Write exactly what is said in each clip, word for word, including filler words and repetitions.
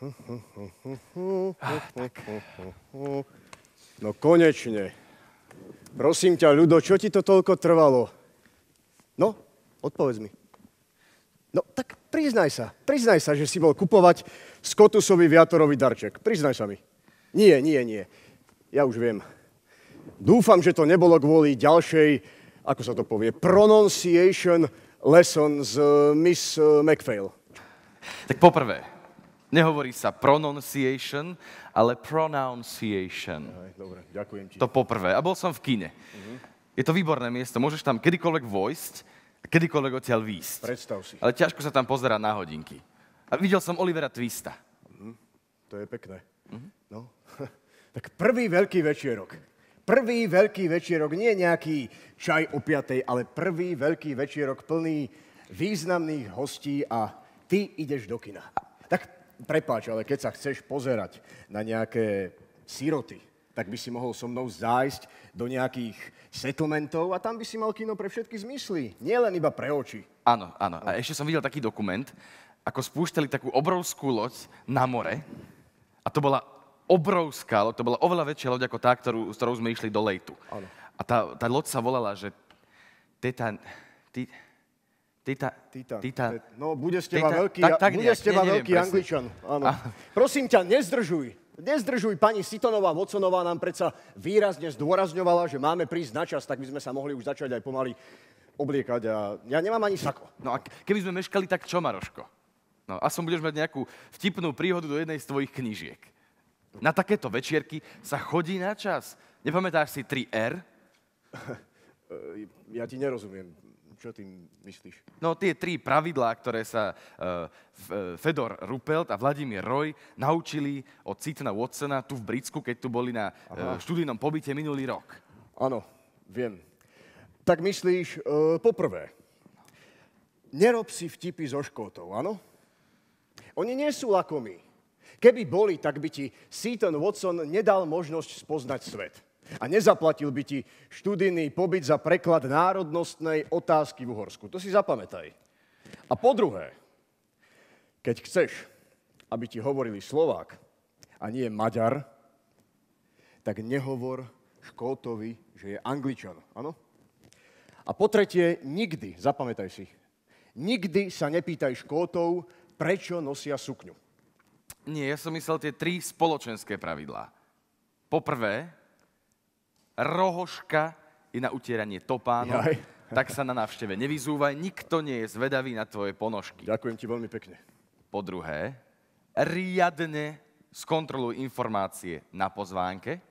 Ah, tak. No konečne. Prosím ťa, Ľudo, čo ti to toľko trvalo? No, odpovedz mi. No, tak priznaj sa. Priznaj sa, že si bol kupovať Scotusovi Viatorovi darček. Priznaj sa mi. Nie, nie, nie. Ja už viem. Dúfam, že to nebolo kvôli ďalšej, ako sa to povie, pronunciation lesson z uh, Miss uh, McPhail. Tak poprvé, nehovorí sa pronunciation, ale pronunciation. Aj, dobre, ďakujem ti. To poprvé. A bol som v kine. Uh-huh. Je to výborné miesto, môžeš tam kedykoľvek vojsť, kedykoľvek odtiaľ výjsť. Predstav si. Ale ťažko sa tam pozerať na hodinky. A videl som Olivera Twista. Uh-huh. To je pekné. Uh-huh. No. Tak prvý veľký večierok. Prvý veľký večierok, nie nejaký čaj o piatej, ale prvý veľký večierok plný významných hostí a ty ideš do kina. Tak prepáč, ale keď sa chceš pozerať na nejaké siroty, tak by si mohol so mnou zájsť do nejakých settlementov a tam by si mal kino pre všetky zmysly, nie len iba pre oči. Áno, áno. A ešte som videl taký dokument, ako spúšťali takú obrovskú loď na more a to bola obrovská loď, to bola oveľa väčšia loď ako tá, ktorú, s ktorou sme išli do Lejtu. Áno. A tá, tá loď sa volala, že Titan... Titan... Titan. Titan. No, bude z teba Titan, veľký, tak, tak bude nejak, z teba ne, veľký neviem, Angličan. Áno. Prosím ťa, nezdržuj. Nezdržuj, pani Sitonová Watsonová nám predsa výrazne zdôrazňovala, že máme prísť na čas, tak by sme sa mohli už začať aj pomaly obliekať a ja nemám ani sako. No a keby sme meškali, tak čo, Maroško? No, a som budeš mať nejakú vtipnú príhodu do jednej z tvojich knížiek. Na takéto večierky sa chodí na čas. Nepamätáš si tri er? Ja ti nerozumiem. Čo tým myslíš? No tie tri pravidlá, ktoré sa uh, Fedor Ruppelt a Vladimír Roy naučili od Citna Watsona tu v Britsku, keď tu boli na uh, študijnom pobyte minulý rok. Áno, viem. Tak myslíš, uh, poprvé, nerob si vtipy zo Škótov, áno? Oni nie sú lakomí. Keby boli, tak by ti Seton Watson nedal možnosť spoznať svet. A nezaplatil by ti študijný pobyt za preklad národnostnej otázky v Uhorsku. To si zapamätaj. A po druhé, keď chceš, aby ti hovorili Slovák a nie Maďar, tak nehovor Škótovi, že je Angličan. Áno? A po tretie, nikdy, zapamätaj si, nikdy sa nepýtaj Škótov, prečo nosia sukňu. Nie, ja som myslel tie tri spoločenské pravidlá. Poprvé, rohoška je na utieranie topánov, Jaj. Tak sa na návšteve nevyzúvaj, nikto nie je zvedavý na tvoje ponožky. Ďakujem ti veľmi pekne. Po druhé, riadne skontroluj informácie na pozvánke.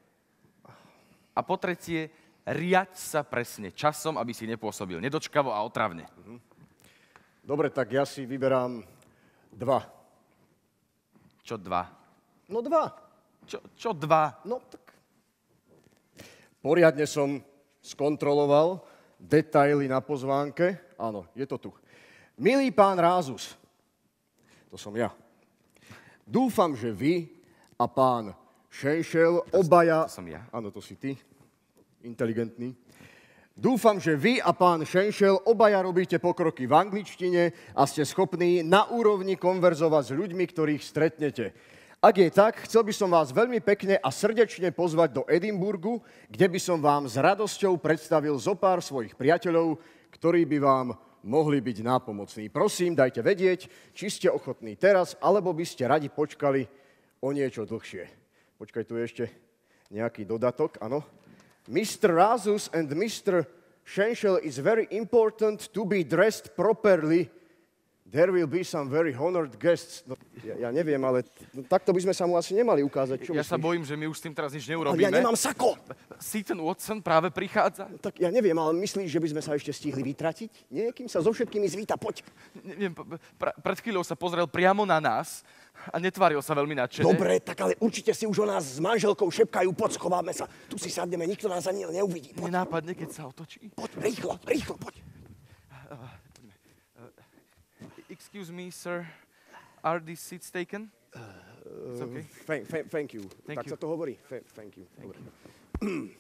A po tretie, riaď sa presne časom, aby si nepôsobil nedočkavo a otravne. Dobre, tak ja si vyberám dva. Čo dva? No dva. Čo, čo dva? No tak... Poriadne som skontroloval detaily na pozvánke. Áno, je to tu. Milý pán Rázus, to som ja. Dúfam, že vy a pán Šenšel, obaja... To som ja. Áno, to si ty, inteligentný. Dúfam, že vy a pán Šenšel obaja robíte pokroky v angličtine a ste schopní na úrovni konverzovať s ľuďmi, ktorých stretnete. Ak je tak, chcel by som vás veľmi pekne a srdečne pozvať do Edinburgu, kde by som vám s radosťou predstavil zo pár svojich priateľov, ktorí by vám mohli byť nápomocní. Prosím, dajte vedieť, či ste ochotní teraz, alebo by ste radi počkali o niečo dlhšie. Počkaj, tu je ešte nejaký dodatok, áno. mister Rázus and mister Šenšel is very important to be dressed properly. There will be some very honored guests. No, ja, ja neviem, ale no, takto by sme sa mu asi nemali ukázať. Čo ja myslíš? sa bojím, že my už s tým teraz nič neurobíme. Ale ja nemám sako. Seton Watson práve prichádza. No, tak ja neviem, ale myslíš, že by sme sa ešte stihli vytratiť? Nie, kým sa so všetkými zvíta, poď. Neviem, pr- pred chvíľou sa pozrel priamo na nás a netváril sa veľmi nadšene. Dobre, tak ale určite si už o nás s manželkou šepkajú, poď, schováme sa. Tu si sadneme, nikto nás ani neuvidí. Poď. Nenápadne, keď sa otočí. Poď, rýchlo, rýchlo, poď. Excuse me, sir. Are these seats taken? It's okay. Thank, thank, thank you. Thank tak you. sa to hovorí. Thank, thank you. Thank Dobre. you.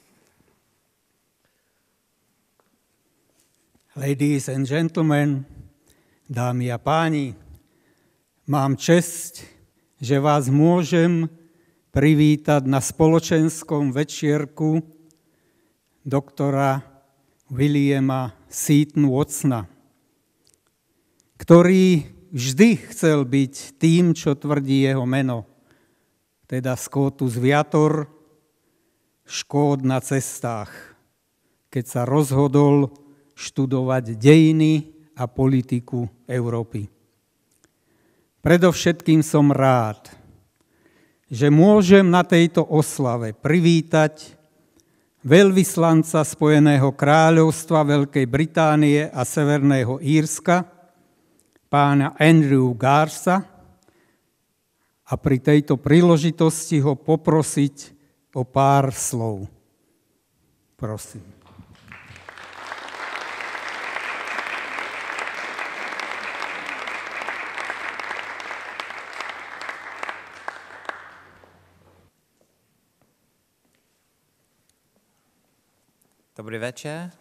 Ladies and gentlemen, dámy a páni, mám česť že vás môžem privítať na spoločenskom večierku doktora Williama Seton Watsona, ktorý vždy chcel byť tým, čo tvrdí jeho meno, teda Scotus Viator, škód na cestách, keď sa rozhodol študovať dejiny a politiku Európy. Predovšetkým som rád, že môžem na tejto oslave privítať veľvyslanca Spojeného kráľovstva Veľkej Británie a Severného Írska, pána Andrew Garsa, a pri tejto príležitosti ho poprosiť o pár slov. Prosím. Dobrý večer.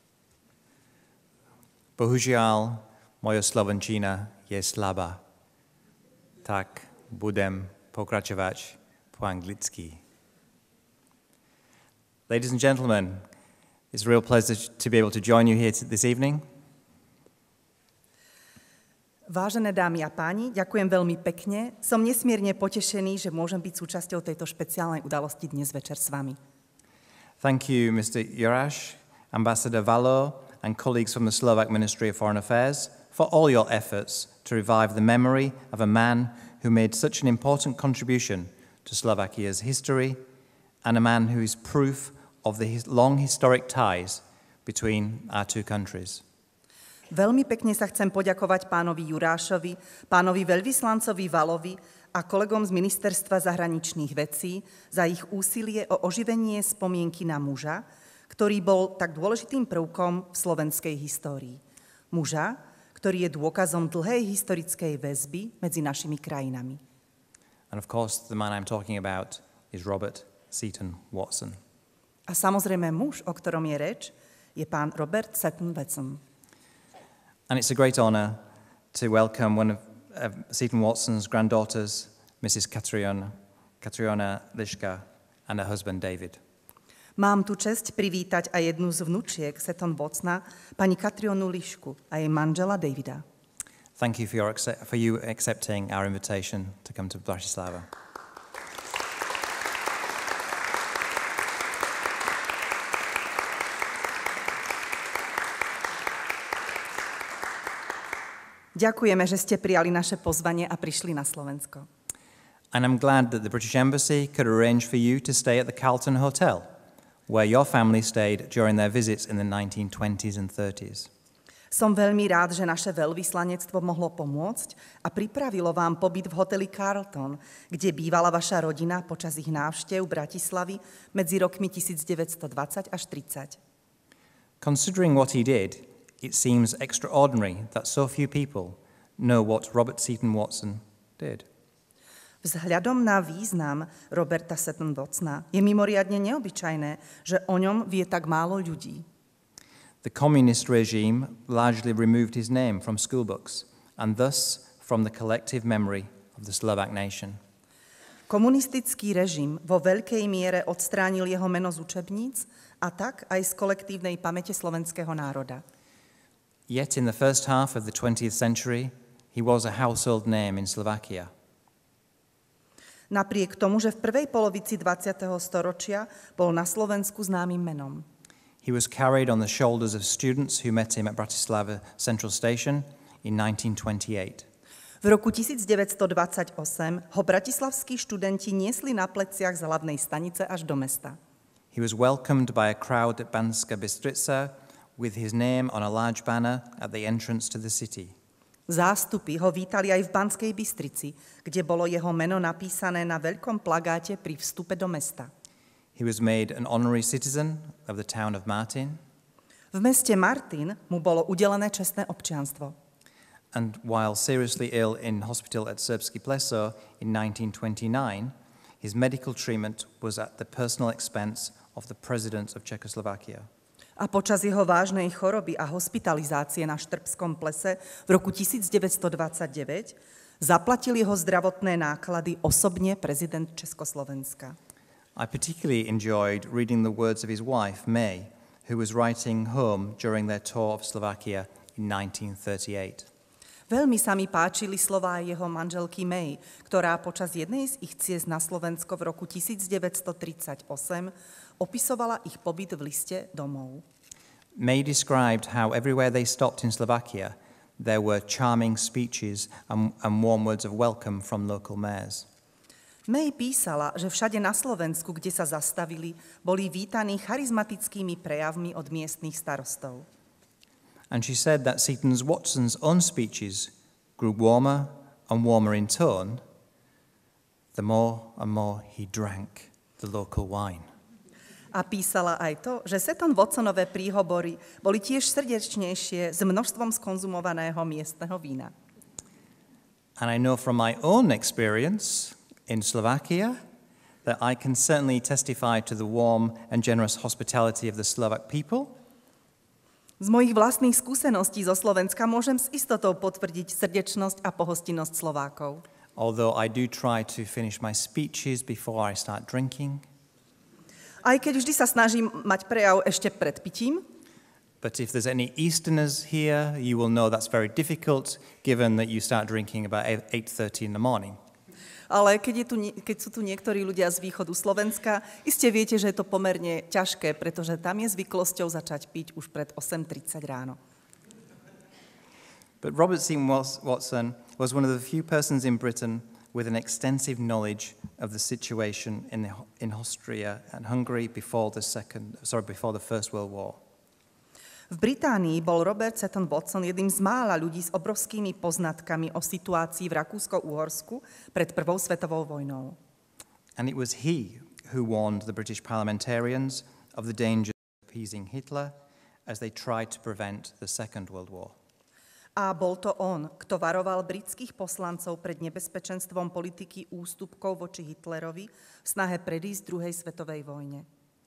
Bohužiaľ, moja slovenčina je slabá, tak budem pokračovať po anglicky. Ladies and gentlemen, it's a real pleasure to be able to join you here this evening. Vážené dámy a páni, ďakujem veľmi pekne. Som nesmierne potešený, že môžem byť súčasťou tejto špeciálnej udalosti dnes večer s vami. Thank you, Mister Juraš, Ambassador Valo, and colleagues from the Slovak Ministry of Foreign Affairs for all your efforts to revive the memory of a man who made such an important contribution to Slovakia's history and a man who is proof of the his long historic ties between our two countries. Veľmi pekne sa chcem poďakovať pánovi Jurášovi, pánovi veľvyslancovi Valovi a kolegom z Ministerstva zahraničných vecí za ich úsilie o oživenie spomienky na muža, ktorý bol tak dôležitým prvkom v slovenskej histórii. Muža, ktorý je dôkazom dlhej historickej väzby medzi našimi krajinami. And of course, the man I'm talking about is Robert Seton Watson. A samozrejme muž, o ktorom je reč, je pán Robert Seton Watson. And it's a great honor to welcome one of uh, Seton Watson's granddaughters, Missus Katriona, Katriona Liška, and her husband David. Mám tu česť privítať aj jednu z vnúčiek Seton Watsona, pani Katrionu Lišku a jej manžela Davida. Thank you for, your, for you accepting our invitation to come to Bratislava. Ďakujeme, že ste prijali naše pozvanie a prišli na Slovensko. And I'm glad that the British Embassy could arrange for you to stay at the Carlton Hotel, where your family stayed during their visits in the nineteen twenties and thirties. Som veľmi rád, že naše veľvyslanectvo mohlo pomôcť a pripravilo vám pobyt v hoteli Carlton, kde bývala vaša rodina počas ich návštev Bratislavy medzi rokmi devätnásťdvadsať až tridsať. Considering what he did, it seems extraordinary that so few people know what Robert Seton Watson did. Vzhľadom na význam Roberta Seton Watsona je mimoriadne neobyčajné, že o ňom vie tak málo ľudí. The communist regime largely removed his name from school books and thus from the collective memory of the Slovak nation. Komunistický režim vo veľkej miere odstránil jeho meno z učebníc a tak aj z kolektívnej pamäte slovenského národa. Yet in the first half of the twentieth century, he was a household name in Slovakia. Napriek tomu, že v prvej polovici dvadsiateho storočia bol na Slovensku známym menom. He was carried on the shoulders of students who met him at Bratislava Central Station in nineteen twenty-eight. V roku devätnásťdvadsaťosem ho bratislavskí študenti niesli na pleciach z hlavnej stanice až do mesta. He was welcomed by a crowd at Banska Bystrica with his name on a large banner at the entrance to the city. Zástupy ho vítali aj v Banskej Bystrici, kde bolo jeho meno napísané na veľkom plagáte pri vstupe do mesta. He was made an honorary citizen of the town of Martin. V meste Martin mu bolo udelené čestné občianstvo. And while seriously ill in hospital at Srbsky Pleso in nineteen twenty-nine, his medical treatment was at the personal expense of the president of Czechoslovakia. A počas jeho vážnej choroby a hospitalizácie na Štrbskom plese v roku devätnásťdvadsaťdeväť Zaplatil jeho zdravotné náklady osobne prezident Československa. I particularly enjoyed reading the words of his wife, May, who was writing home during their tour of Slovakia in nineteen thirty-eight. Veľmi sa mi páčili slová jeho manželky May, ktorá počas jednej z ich ciest na Slovensko v roku devätnásťtridsaťosem opisovala ich pobyt v liste domov. May described how everywhere they stopped in Slovakia, there were charming speeches and, and warm words of welcome from local mayors. May písala, že všade na Slovensku, kde sa zastavili, boli vítaní charizmatickými prejavmi od miestnych starostov. And she said that Seaton Watson's own speeches grew warmer and warmer in tone the more and more he drank the local wine. A písala aj to, že Seton Watsonové príhovory boli tiež srdečnejšie s množstvom skonzumovaného miestneho vína. And I know from my own experience in Slovakia that I can certainly testify to the warm and generous hospitality of the Slovak people. Z mojich vlastných skúseností zo Slovenska môžem s istotou potvrdiť srdečnosť a pohostinnosť Slovákov. Although I do try to finish my speeches before I start drinking. Aj keď vždy sa snažím mať prejav ešte pred pitím. But if there's any Easterners here, you will know that's very difficult given that you start drinking about eight thirty in the morning. Ale keď, je tu, keď sú tu niektorí ľudia z východu Slovenska, iste viete, že je to pomerne ťažké, pretože tam je zvyklosťou začať piť už pred osem tridsať ráno. But Robert Seaton Watson was one of the few persons in Britain with an extensive knowledge of the situation in, the, in Austria and Hungary before the second, sorry, before the First World War. V Británii bol Robert Seton Watson jedným z mála ľudí s obrovskými poznatkami o situácii v Rakúsko-Uhorsku pred Prvou svetovou vojnou. And it was he who warned the British parliamentarians of the danger of appeasing Hitler as they tried to prevent the Second World War. A bol to on, kto varoval britských poslancov pred nebezpečenstvom politiky ústupkov voči Hitlerovi v snahe predísť druhej svetovej vojne.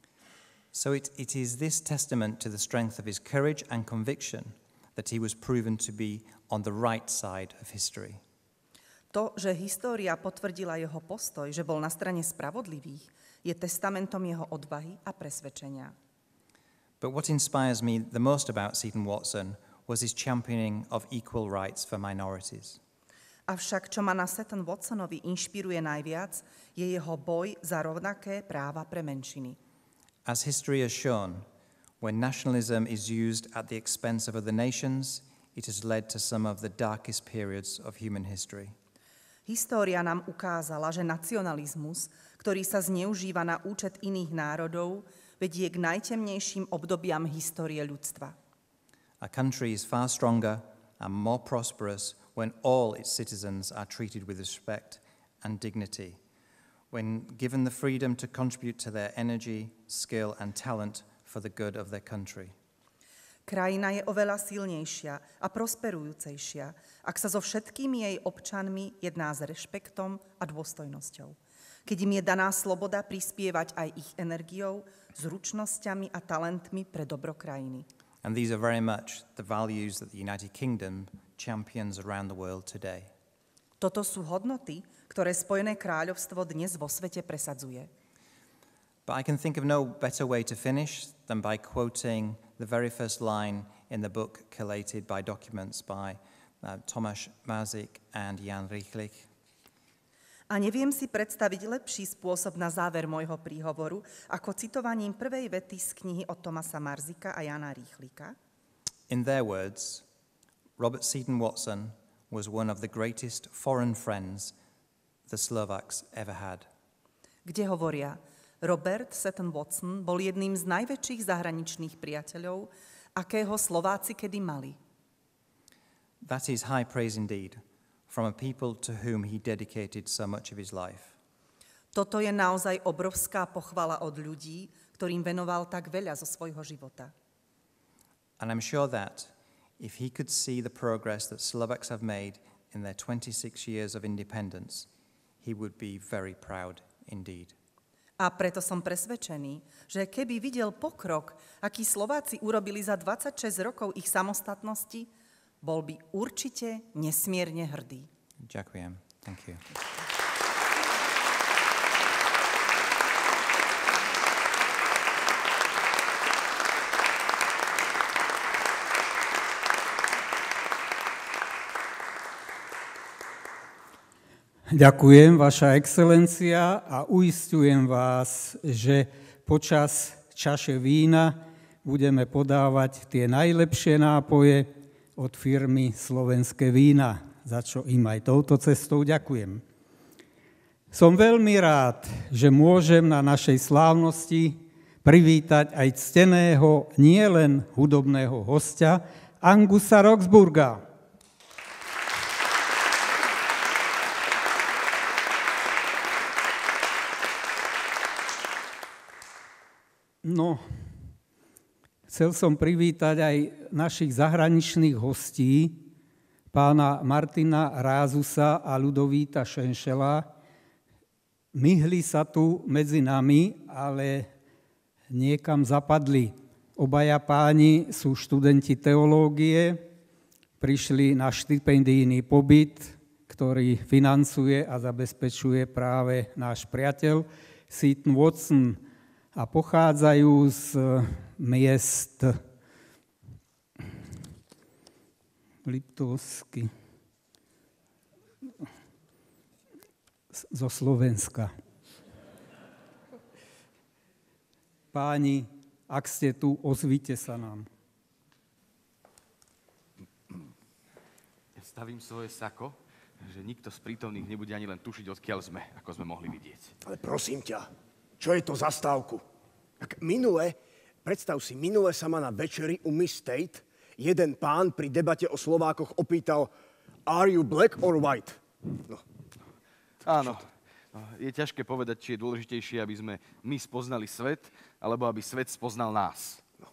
So it, it is this testament to the strength of his courage and conviction that he was proven to be on the right side of history. To, že história potvrdila jeho postoj, že bol na strane spravodlivých, je testamentom jeho odvahy a presvedčenia. But what inspires me the most about Seaton Watson was his championing of equal rights for minorities. Avšak, čo ma na Seton Watsonovi inšpiruje najviac, je jeho boj za rovnaké práva pre menšiny. As history has shown, when nationalism is used at the expense of other nations, it has led to some of the darkest periods of human history. História nám ukázala, že nacionalizmus, ktorý sa zneužíva na účet iných národov, vedie k najtemnejším obdobiam histórie ľudstva. A country is far stronger and more prosperous when all its citizens are treated with respect and dignity, when given the freedom to contribute to their energy, skill and talent for the good of their country. Krajina je oveľa silnejšia a prosperujúcejšia, ak sa so všetkými jej občanmi jedná s rešpektom a dôstojnosťou. Keď im je daná sloboda prispievať aj ich energiou, zručnosťami a talentmi pre dobro krajiny. And these are very much the values that the United Kingdom champions around the world today. Toto sú hodnoty, ktoré Spojené kráľovstvo dnes vo svete presadzuje. But I can think of no better way to finish than by quoting the very first line in the book collated by documents by uh, Tomáš Mařík and Jan Rýchlik. A neviem si predstaviť lepší spôsob na záver môjho príhovoru, ako citovaním prvej vety z knihy od Tomáša Marzika a Jana Rýchlika. In their words, Robert Seaton Watson was one of the greatest foreign friends the Slovaks ever had. Kde hovoria, Robert Seton Watson bol jedným z najväčších zahraničných priateľov, akého Slováci kedy mali. That is high praise indeed, from a people to whom he dedicated so much of his life. Toto je naozaj obrovská pochvala od ľudí, ktorým venoval tak veľa zo svojho života. And I'm sure that if he could see the progress that Slovaks have made in their twenty-six years of independence, he would be very proud indeed. A preto som presvedčený, že keby videl pokrok, aký Slováci urobili za dvadsaťšesť rokov ich samostatnosti, bol by určite nesmierne hrdý. Ďakujem. Thank you. Ďakujem, Vaša excelencia, a uisťujem vás, že počas čaše vína budeme podávať tie najlepšie nápoje od firmy Slovenské vína, za čo im aj touto cestou ďakujem. Som veľmi rád, že môžem na našej slávnosti privítať aj cteného nielen hudobného hostia Angusa Roxburgha. No, chcel som privítať aj našich zahraničných hostí, pána Martina Rázusa a Ľudovíta Šenšela. Myhli sa tu medzi nami, ale niekam zapadli. Obaja páni sú študenti teológie, prišli na štipendijný pobyt, ktorý financuje a zabezpečuje práve náš priateľ Seton Watson, a pochádzajú z miest Liptovsky, zo Slovenska. Páni, ak ste tu, ozvite sa nám. Stavím svoje sako, že nikto z prítomných nebude ani len tušiť, odkiaľ sme, ako sme mohli vidieť. Ale prosím ťa, čo je to za stávku? Tak minule, predstav si, minule sa ma na večeri u Miss State jeden pán pri debate o Slovákoch opýtal: Are you black or white? No. Áno. Je ťažké povedať, či je dôležitejšie, aby sme my spoznali svet, alebo aby svet spoznal nás. No.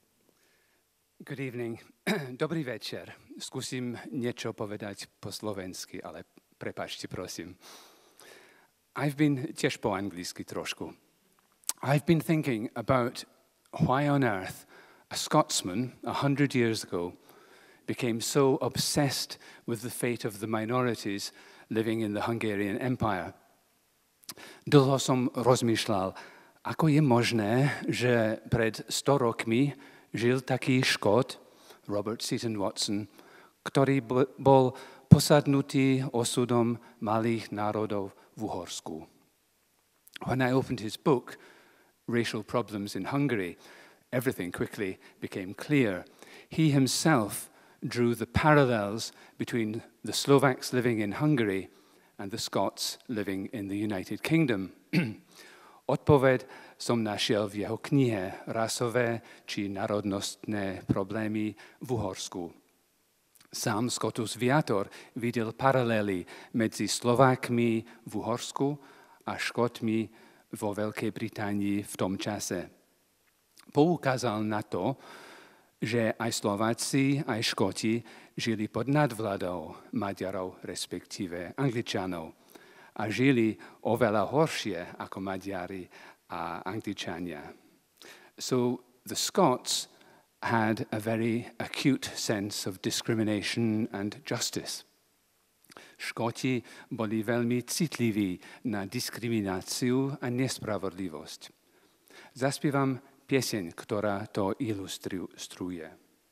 Good evening. Dobrý večer. Skúsim niečo povedať po slovensky, ale prepáčte, prosím. I've been, tiež po anglicky trošku. I've been thinking about why on earth a Scotsman a hundred years ago became so obsessed with the fate of the minorities living in the Hungarian Empire. Dlho som rozmýšľal, ako je možné, že pred sto rokmi žil taký Škót, Robert Seton Watson, ktorý bol posadnutý osudom malých národov v Uhorsku. When I opened his book, Racial Problems in Hungary, everything quickly became clear. He himself drew the parallels between the Slovaks living in Hungary and the Scots living in the United Kingdom. Odpoveď som našiel v jeho knihe Rasové či národnostné problémy v Uhorsku. Sám Scotus Viator videl paralely medzi Slovákmi v Uhorsku a Škótmi vo Veľkej Británii v tom čase. Poukázal na to, že aj Slováci, aj Škóti žili pod nadvládou Maďarov, respektíve Angličanov, a žili oveľa horšie ako Maďari a Angličania. So the Scots had a very acute sense of discrimination and justice. Škóti boli veľmi citliví na diskrimináciu a nespravodlivosť. Zaspievam pieseň, ktorá to ilustruje.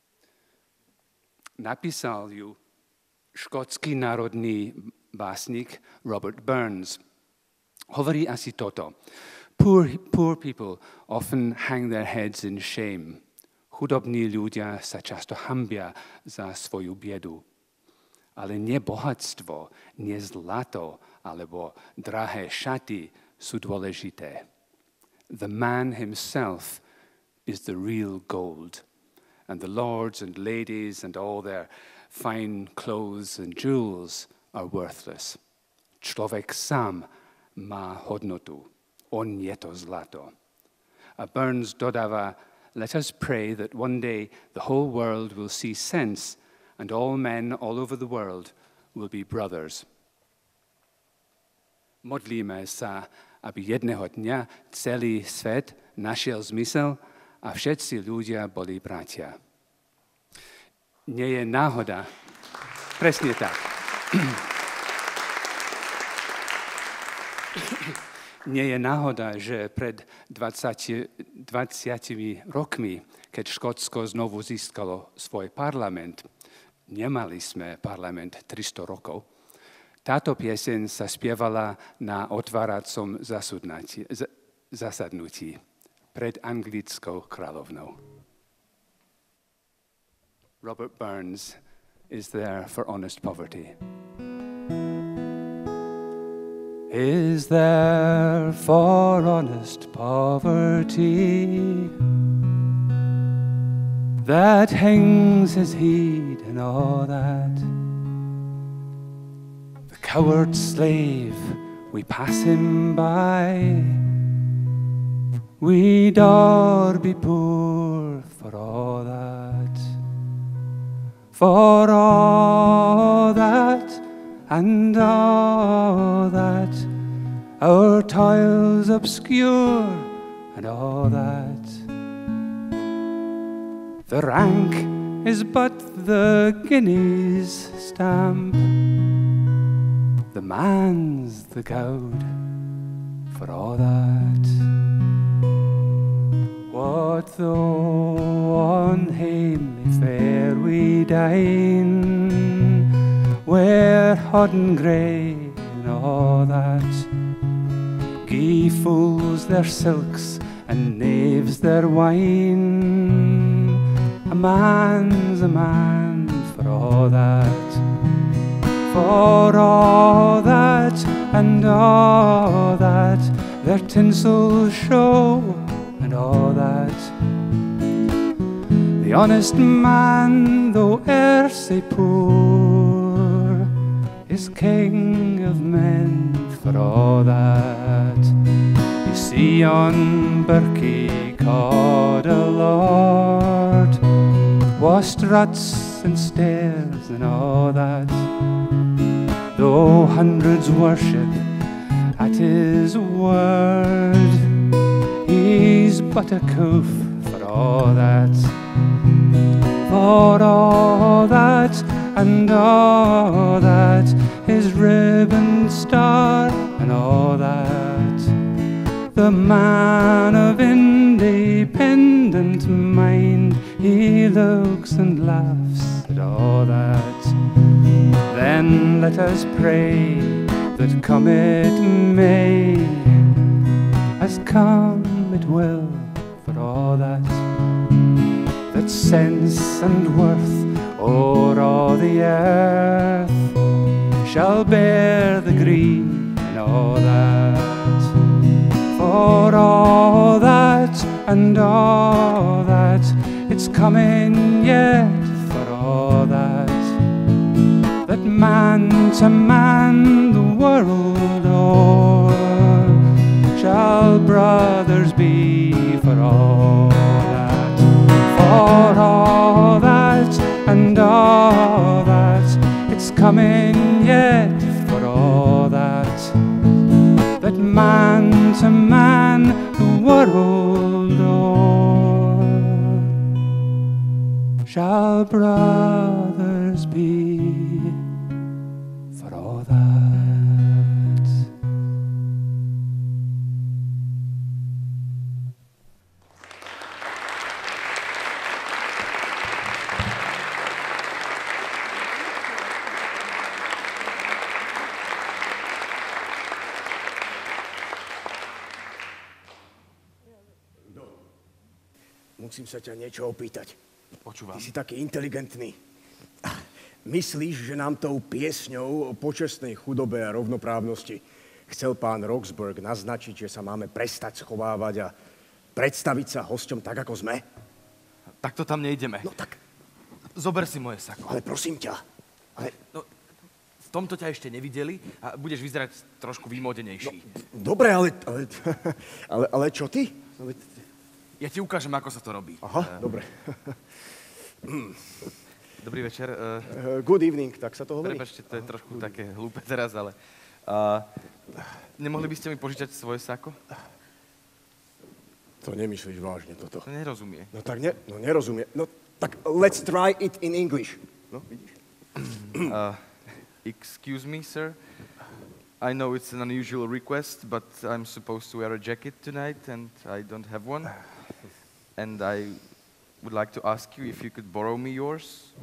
Napísal ju škótsky národný básnik Robert Burns. Hovorí asi toto. Poor, poor people often hang their heads in shame. Chudobní ľudia sa často hanbia za svoju biedu. Ale nie bohatstvo, nie zlato alebo drahé šaty sú dôležité. The man himself is the real gold, and the lords and ladies and all their fine clothes and jewels are worthless. Človek sám má hodnotu, on je to zlato. A Burns dodáva: let us pray that one day the whole world will see sense and all men all over the world will be brothers. Modlíme sa, aby jedného dňa celý svet našiel zmysel a všetci ľudia boli bratia. Nie je náhoda. Presne tak. Nie je náhoda, že pred dvadsiatimi rokmi, keď Škótsko znovu získalo svoj parlament, nemali sme parlament tristo rokov. Táto pieseň sa spievala na otváracom zasadnutí pred anglickou kráľovnou. Robert Burns is there for honest poverty. Is there for honest poverty that hangs his head and all that? The coward slave, we pass him by. We'd all be poor for all that. For all that and all that, our toils obscure and all that. The rank is but the guinea's stamp, the man's the gowd for all that. What though on hamely fare we dine, wear hodden grey and all that, gie fools their silks and knaves their wine, a man's a man for all that. For all that and all that, their tinsel show and all that. The honest man, though e'er sae poor, is king of men for all that. You see on Birkie called a lord, washed ruts and stairs and all that. Though hundreds worship at his word, he's but a coof for all that. For all that and all that, his ribbon star and all that. The man of independent mind, he looks and laughs at all that. Then let us pray that come it may, as come it will for all that. That sense and worth o'er all the earth shall bear the green and all that. For all that and all that, it's coming yet for all that. That man to man the world o'er shall brothers be for all that. For all that and all that, it's coming yet for all that. That man to man the world o'er shall brothers be for all that. Musím sa ťa niečo opýtať. Počúvam. Ty si taký inteligentný. Myslíš, že nám tou piesňou o počestnej chudobe a rovnoprávnosti chcel pán Roxburgh naznačiť, že sa máme prestať schovávať a predstaviť sa hosťom tak, ako sme? Tak to tam nejdeme. No tak... Zober si moje sako. Ale prosím ťa. Ale... No, v tomto ťa ešte nevideli a budeš vyzerať trošku vymodenejší. No, dobre, ale, ale, ale, ale čo ty? Ale... Ja ti ukážem, ako sa to robí. Aha, uh, dobre. Dobrý večer. Uh, uh, good evening, tak sa to hovorí. Prepáčte, to je trošku uh, také hlúpe teraz, ale... Uh, nemohli by ste mi požičať svoje sako? To nemyslíš vážne, toto. To nerozumie. No tak ne, no nerozumie. No tak let's try it in English. No, vidíš? Uh, excuse me, sir. I know it's an unusual request, but I'm supposed to wear a jacket tonight, and I don't have one. And I would like to ask you if you could borrow me yours.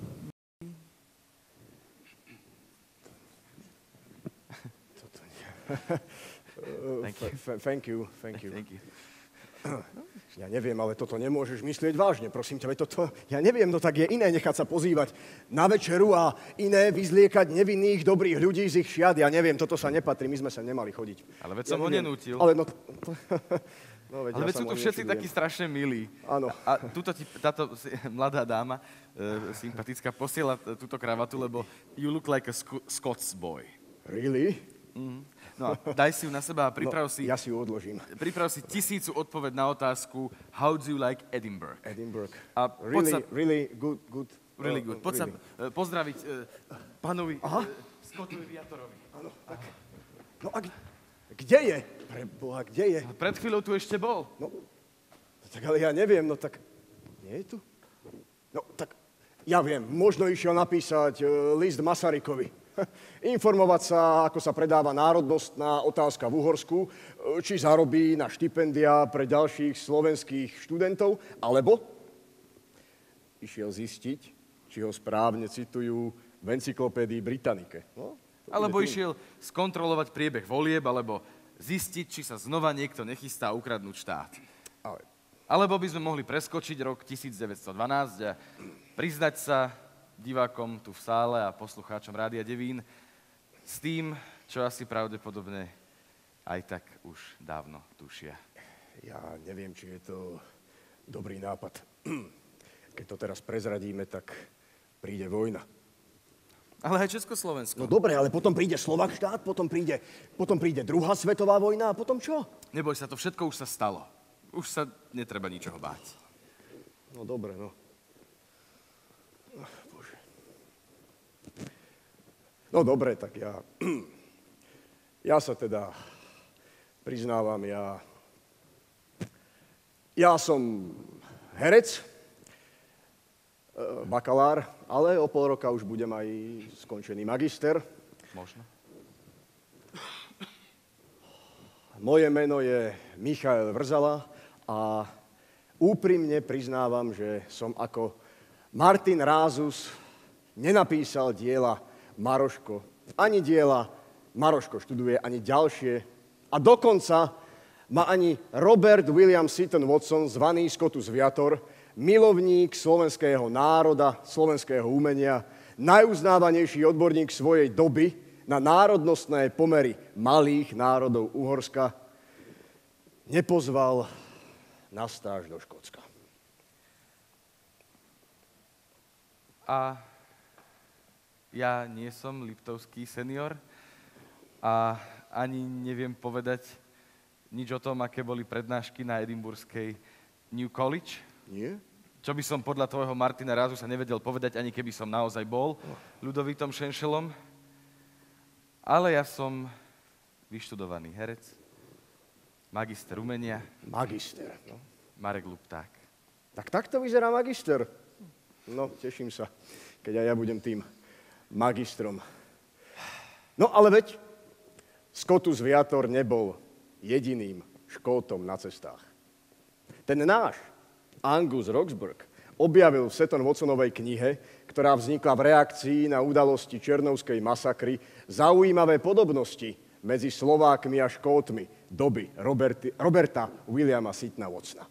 Thank you. Thank you, thank you. Thank you. Ja neviem, ale toto nemôžeš myslieť vážne, prosím ťa, veď toto, ja neviem, no tak je iné nechať sa pozývať na večeru a iné vyzliekať nevinných, dobrých ľudí z ich šiat, ja neviem, toto sa nepatrí, my sme sa nemali chodiť. Ale veď ja som ho neviem, nenútil. Ale no... no veď ale ja veď sú tu všetci takí strašne milí. Áno. A túto ti, táto mladá dáma, e, sympatická, posiela túto kravatu, lebo you look like a Sc- Scots boy. Really? Mm. No a daj si ju na seba a priprav no, si... Ja si ju odložím. Priprav si tisícu odpoveď na otázku How do you like Edinburgh? Edinburgh. A really, sa, really good, good. Really good. Poď really. sa uh, pozdraviť uh, pánovi uh, Scottovi Viatorovi. Áno, tak. No a kde je? Preboha, kde je? Pred chvíľou tu ešte bol. No, tak ale ja neviem, no tak... Nie je tu? No, tak ja viem, možno išiel napísať uh, list Masarykovi. Informovať sa, ako sa predáva národnostná otázka v Uhorsku, či zarobí na štipendia pre ďalších slovenských študentov, alebo išiel zistiť, či ho správne citujú v encyklopédii Britannice. No, alebo išiel skontrolovať priebeh volieb, alebo zistiť, či sa znova niekto nechystá ukradnúť štát. Ale... Alebo by sme mohli preskočiť rok devätnásťstodevätnásť a priznať sa divákom tu v sále a poslucháčom Rádia Devín s tým, čo asi pravdepodobne aj tak už dávno tušia. Ja neviem, či je to dobrý nápad. Keď to teraz prezradíme, tak príde vojna. Ale aj Československo. No dobre, ale potom príde Slovak štát, potom príde, potom príde druhá svetová vojna a potom čo? Neboj sa, to všetko už sa stalo. Už sa netreba ničoho báť. No dobre, no. No dobre, tak ja... Ja sa teda priznávam, ja... Ja som herec, bakalár, ale o pol roka už budem aj skončený magister. Možno. Moje meno je Michael Vrzala a úprimne priznávam, že som ako Martin Rázus nenapísal diela Maroško, ani diela Maroško študuje, ani ďalšie. A dokonca ma ani Robert William Seton Watson, zvaný Scotus Viator, milovník slovenského národa, slovenského umenia, najuznávanejší odborník svojej doby na národnostné pomery malých národov Uhorska, nepozval na stáž do Škótska. A ja nie som liptovský senior a ani neviem povedať nič o tom, aké boli prednášky na edimburskej New College. Nie? Čo by som podľa tvojho Martina Rázu sa nevedel povedať, ani keby som naozaj bol Ľudovítom Šenšelom. Ale ja som vyštudovaný herec, magister umenia. Magister, no. Marek Lupták. Tak takto vyzerá magister. No, teším sa, keď aj ja budem tým magistrom. No, ale veď Scotus Viator nebol jediným Škótom na cestách. Ten náš Angus Roxburgh objavil v Seton Watsonovej knihe, ktorá vznikla v reakcii na udalosti Černovskej masakry, zaujímavé podobnosti medzi Slovákmi a Škótmi doby Roberti, Roberta Williama Setona Watsona.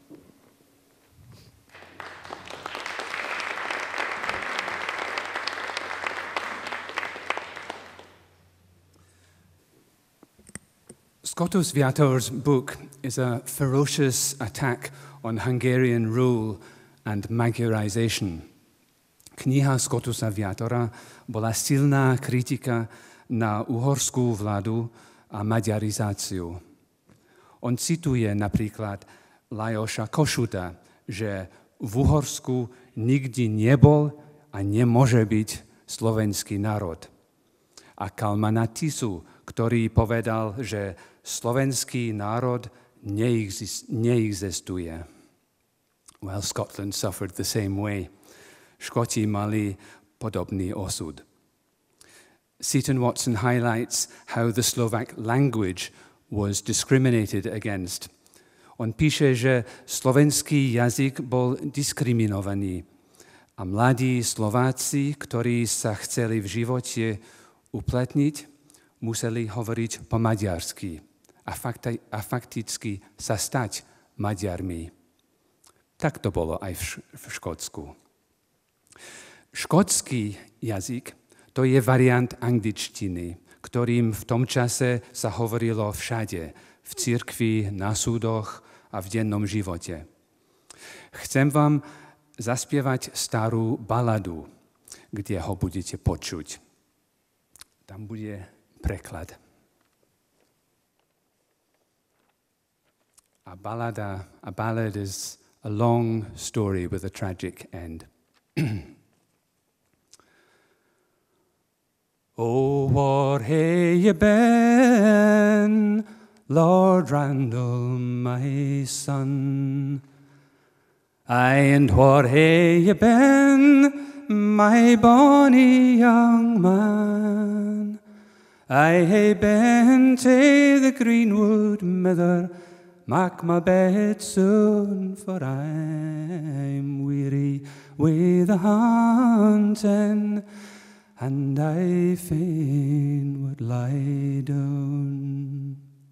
Scotus Viator's book is a ferocious attack on Hungarian rule and Magyarization. Kniha Scotusa Viatora bola silná kritika na uhorskú vládu a maďarizáciu. On cituje napríklad Lajoša Košuta, že v Uhorsku nikdy nebol a nemôže byť slovenský národ. A Kalmana Tisu, ktorý povedal, že slovenský národ neexistuje. Well, Scotland suffered the same way. Škoti mali podobný osud. Seton Watson highlights how the Slovak language was discriminated against. On píše, že slovenský jazyk bol diskriminovaný a mladí Slováci, ktorí sa chceli v živote uplatniť, museli hovoriť po maďarsky a, fakti- a fakticky sa stať Maďarmi. Tak to bolo aj v, Š- v Škótsku. Škótsky jazyk to je variant angličtiny, ktorým v tom čase sa hovorilo všade, v cirkvi, na súdoch a v dennom živote. Chcem vám zaspievať starú baladu, kde ho budete počuť. Tam bude preklad. A balada, a ballad is a long story with a tragic end. Oh, what have you been, Lord Randall, my son? Aye, and what have you been, my bonny young man? I hae been to the greenwood, mither, mak my bed soon, for I'm weary with the hunting, and I fain would lie down.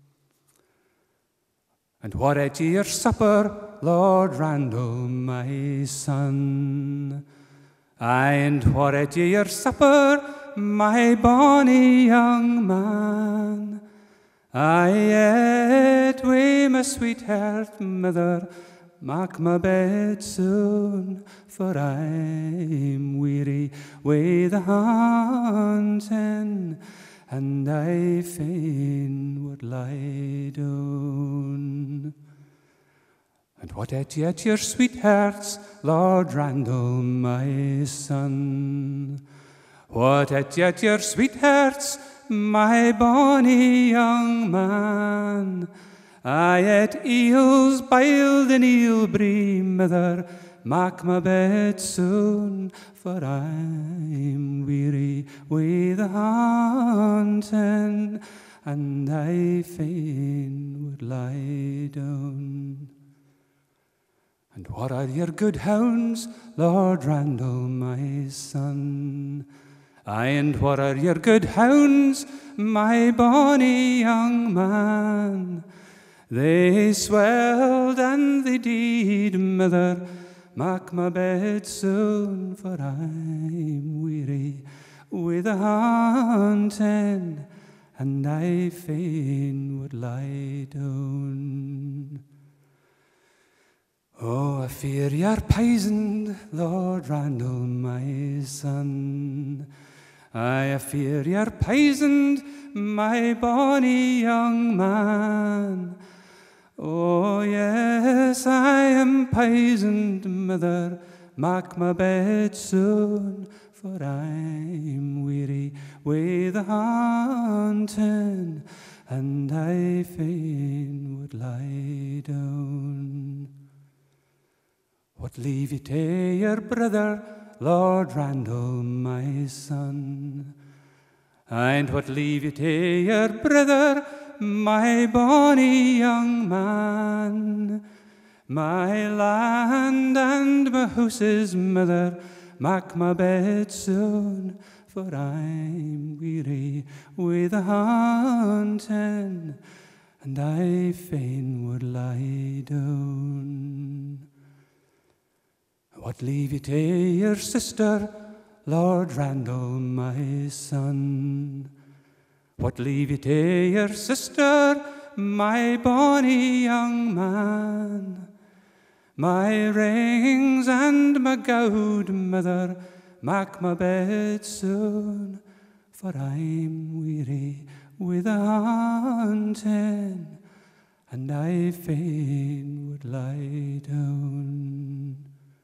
And what at your supper, Lord Randall, my son? Aye, and what at your supper, my bonny young man? I ate wi' my sweetheart, mother, mak my bed soon, for I'm weary with the hunting, and I fain would lie down. And what ate ye at your sweethearts, Lord Randall, my son? What ate ye at your sweethearts, my bonny young man? I ate eels boiled in eel brie, mother, mak my bed soon, for I'm weary with the hunting, and I fain would lie down. And what are your good hounds, Lord Randall, my son? Aye, and what are your good hounds, my bonny young man? They swelled and they did, mother, mak my bed soon, for I'm weary with the hunting, and I fain would lie down. Oh, I fear you're poisoned, Lord Randall, my son. I fear you're poisoned, my bonny young man. Oh, yes, I am poisoned, mother, mak my bed soon, for I'm weary with the hunting, and I fain would lie down. What leave you to your brother, Lord Randall, my son? And what leave you to your brother, my bonny young man? My land and my house's mother, mak my bed soon, for I'm weary with the hunting, and I fain would lie down. What leave you to your sister, Lord Randall, my son? What leave you to your sister, my bonny young man? My rings and my gowd, mother, mak my bed soon, for I'm weary with the hunting, and I fain would lie down.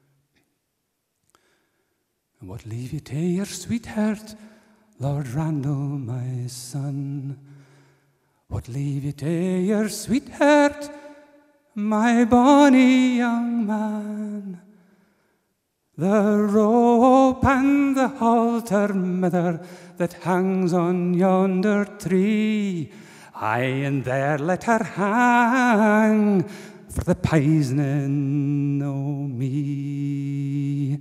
And what leave you to your sweetheart, Lord Randall, my son? What leave you to your sweetheart, my bonny young man? The rope and the halter, mother, that hangs on yonder tree, aye, and there let her hang for the poisoning o' me.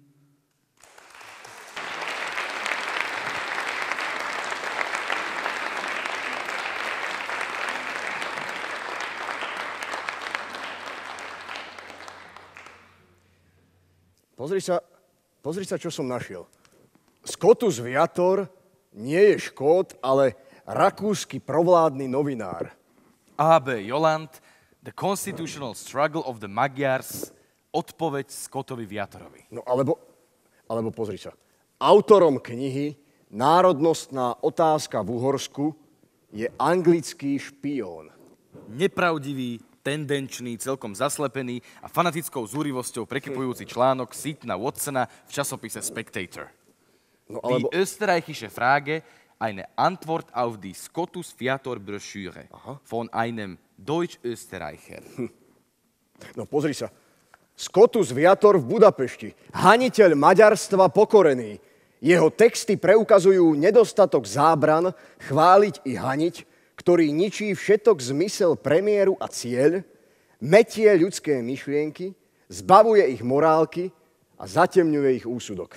Pozri sa, pozri sa, čo som našiel. Scotus Viator nie je Škót, ale rakúsky provládny novinár. á bé Joland, The Constitutional Struggle of the Magyars, odpoveď Scottovi Viatorovi. No alebo, alebo pozri sa. Autorom knihy Národnostná otázka v Uhorsku je anglický špión. Nepravdivý, tendenčný, celkom zaslepený a fanatickou zúrivosťou prekypujúci článok Seatona Watsona v časopise Spectator. No alebo... Die österreichische Frage, eine Antwort auf die Scotus Viator Broschüre von einem Deutsch-Österreicher. No pozri sa. Scotus Viator v Budapešti. Haniteľ maďarstva pokorený. Jeho texty preukazujú nedostatok zábran, chváliť i haniť, ktorý ničí všetok zmysel premiéru a cieľ, metie ľudské myšlienky, zbavuje ich morálky a zatemňuje ich úsudok.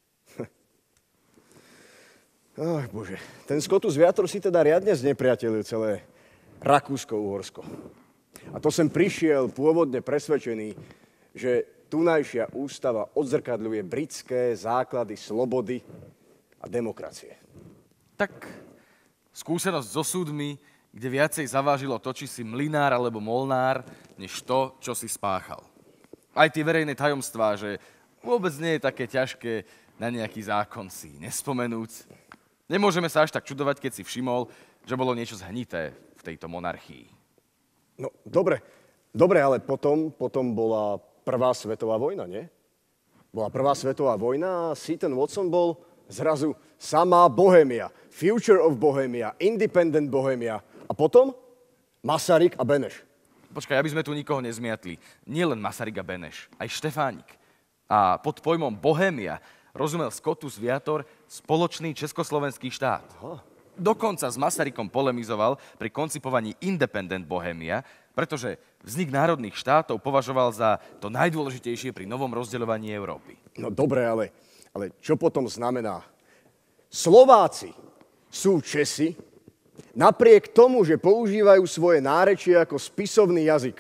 Ach, Bože, ten Scotus Viator si teda riadne znepriateľil celé Rakúsko-Uhorsko. A to sem prišiel pôvodne presvedčený, že tunajšia ústava odzrkadľuje britské základy slobody a demokracie. Tak skúsenosť so súdmi, kde viacej zavážilo to, či si mlynár alebo molnár, než to, čo si spáchal. Aj tie verejné tajomstvá, že vôbec nie je také ťažké na nejaký zákon si nespomenúť. Nemôžeme sa až tak čudovať, keď si všimol, že bolo niečo zhnité v tejto monarchii. No, dobre, dobre, ale potom, potom bola prvá svetová vojna, nie? Bola prvá svetová vojna a Seaton Watson bol zrazu samá Bohémia, Future of Bohemia, Independent Bohemia. A potom Masaryk a Beneš. Počkaj, aby sme tu nikoho nezmiatli. Nie len Masaryk a Beneš, aj Štefánik. A pod pojmom Bohémia rozumel Scotus Viator spoločný československý štát. Aha. Dokonca s Masarykom polemizoval pri koncipovaní Independent Bohemia, pretože vznik národných štátov považoval za to najdôležitejšie pri novom rozdeľovaní Európy. No dobre, ale, ale čo potom znamená? Slováci sú Česi, napriek tomu, že používajú svoje nárečie ako spisovný jazyk.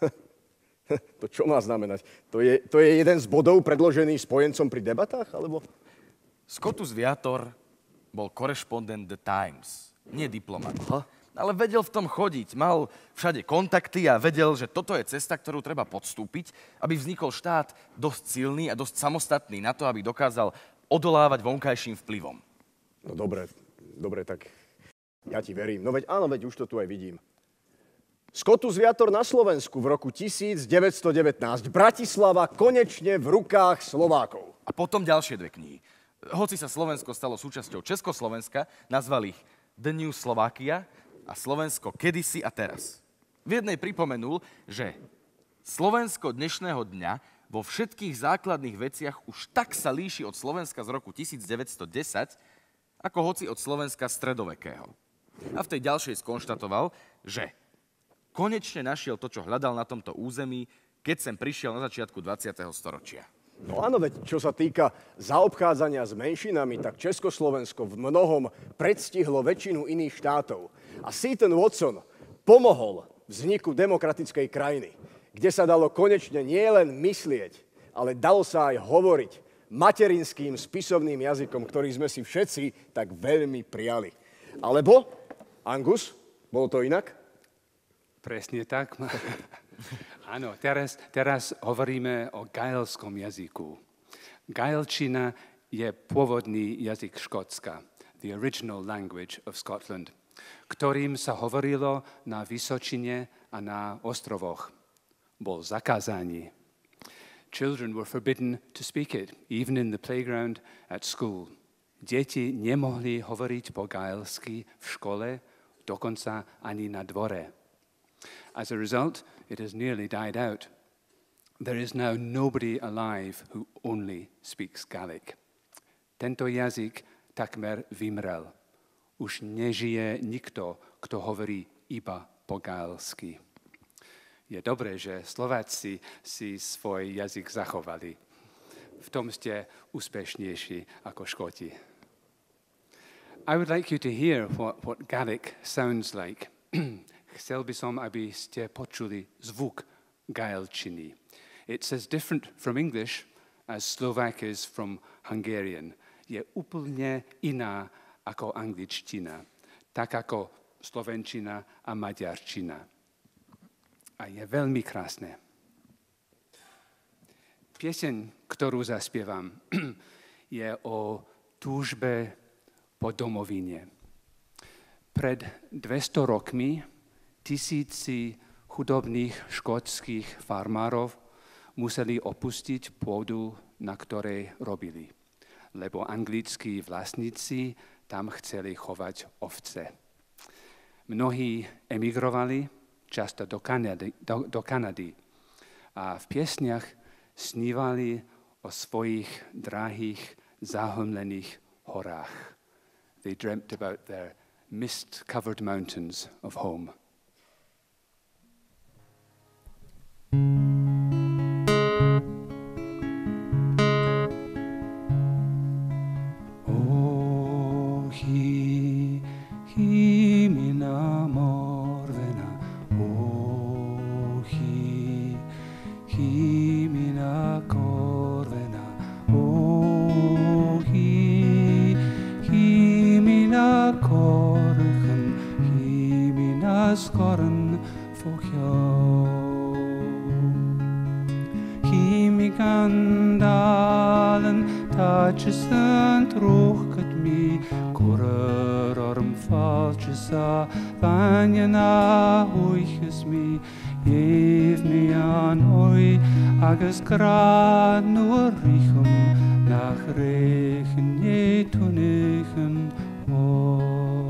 To čo má znamenať? To je, to je jeden z bodov predložený spojencom pri debatách, alebo? Scotus Viator bol korešpondent The Times, nie diplomat. Aha. Ale vedel v tom chodiť, mal všade kontakty a vedel, že toto je cesta, ktorú treba podstúpiť, aby vznikol štát dosť silný a dosť samostatný na to, aby dokázal odolávať vonkajším vplyvom. No dobre, dobre, tak ja ti verím. No veď áno, veď už to tu aj vidím. Scotus Viator na Slovensku v roku devätnásť devätnásť. Bratislava konečne v rukách Slovákov. A potom ďalšie dve knihy. Hoci sa Slovensko stalo súčasťou Československa, nazval ich The New Slovakia a Slovensko kedysi a teraz. V jednej pripomenul, že Slovensko dnešného dňa vo všetkých základných veciach už tak sa líši od Slovenska z roku devätnásť desať, ako hoci od Slovenska stredovekého. A v tej ďalšej skonštatoval, že konečne našiel to, čo hľadal na tomto území, keď sem prišiel na začiatku dvadsiateho storočia. No áno, veď čo sa týka zaobchádzania s menšinami, tak Československo v mnohom predstihlo väčšinu iných štátov. A Seaton Watson pomohol vzniku demokratickej krajiny, kde sa dalo konečne nielen myslieť, ale dalo sa aj hovoriť materinským spisovným jazykom, ktorý sme si všetci tak veľmi prijali. Alebo, Angus, bolo to inak? Presne tak. Áno, teraz, teraz hovoríme o gaelskom jazyku. Gaelčina je pôvodný jazyk Škótska, the original language of Scotland, ktorým sa hovorilo na Vysočine a na ostrovoch. Bol zakázaný. Children were forbidden to speak it, even in the playground at school. Deti nemohli hovoriť po gaelsky v škole, dokonca ani na dvore. As a result, it has nearly died out. There is now nobody alive who only speaks Gaelic. Tento jazyk takmer vymrel. Už nežije nikto, kto hovorí iba po gaelsky. Je dobré, že Slováci si svoj jazyk zachovali. V tom ste úspešnejší ako Škóti. I would like you to hear what, what Gaelic sounds like. Chcel by som, aby ste počuli zvuk gaelčiny. It's as different from English as Slovak is from Hungarian. Je úplne iná ako angličtina, tak ako slovenčina a maďarčina. A je veľmi krásne. Pieseň, ktorú zaspievam, je o túžbe po domovine. Pred dvesto rokmi tisíci chudobných škótskych farmárov museli opustiť pôdu, na ktorej robili, lebo anglickí vlastníci tam chceli chovať ovce. Mnohí emigrovali, často do Kanady, do, do Kanady a v piesniach snívali o svojich drahých, zahmlených horách. They dreamt about their mist-covered mountains of home. Skorren voor jou. Chemikandalen, taatjes en droogket me, korrer orm valtjes a, vanje na hoiches me, jeef me aan oi, agus grad nur riechen, nach regen je tunigen oi.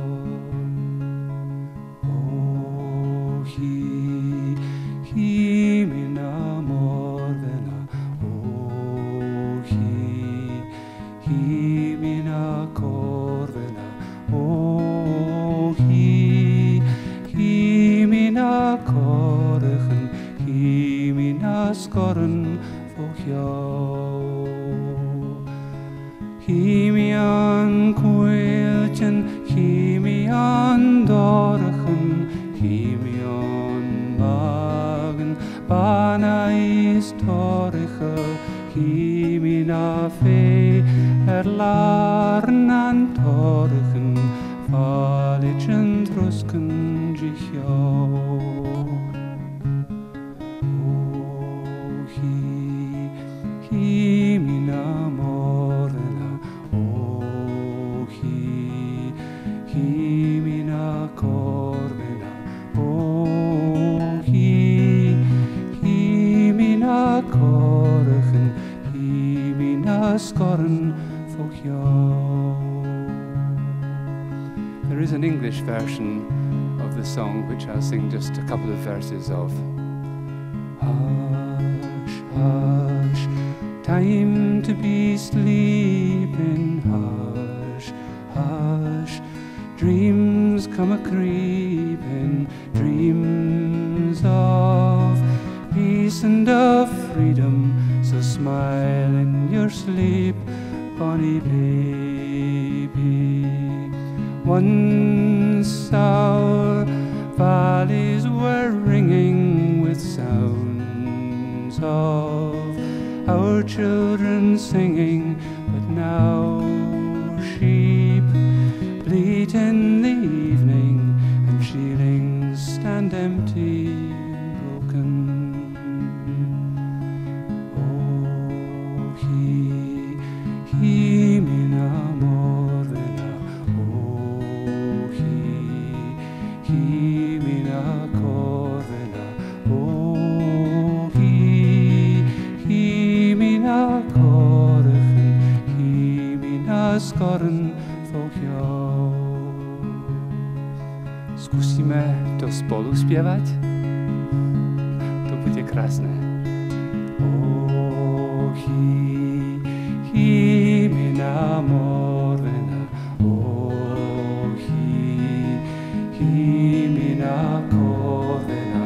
Skorren voor jou. Chemian kweeltjen, chemian dorgen, chemian magen, bana historige, chemina vee, erlaren aan torgen, valitjen trosken zich jou. Skorren voor jou. There is an English version of the song which I'll sing just a couple of verses of. Hush, hush, time to be sleeping. Hush, hush, dreams come a-creeping, dreams of peace and of freedom. So smile in your sleep, bonny baby. Once our valleys were ringing with sounds of our children singing, but now sheep bleat in the evening and sheilings stand empty, broken. Skorren voor jou. Skúsime to spolu spievať? To bude krásne. Ochi, himina morvena, ochi, himina korvena,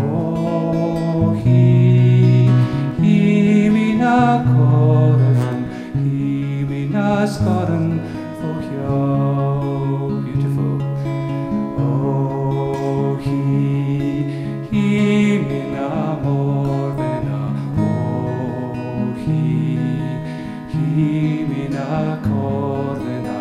ochi, himina korven, himina skoren, fokjo, beautiful. Ochi, himina morvena, ochi, himina korvena,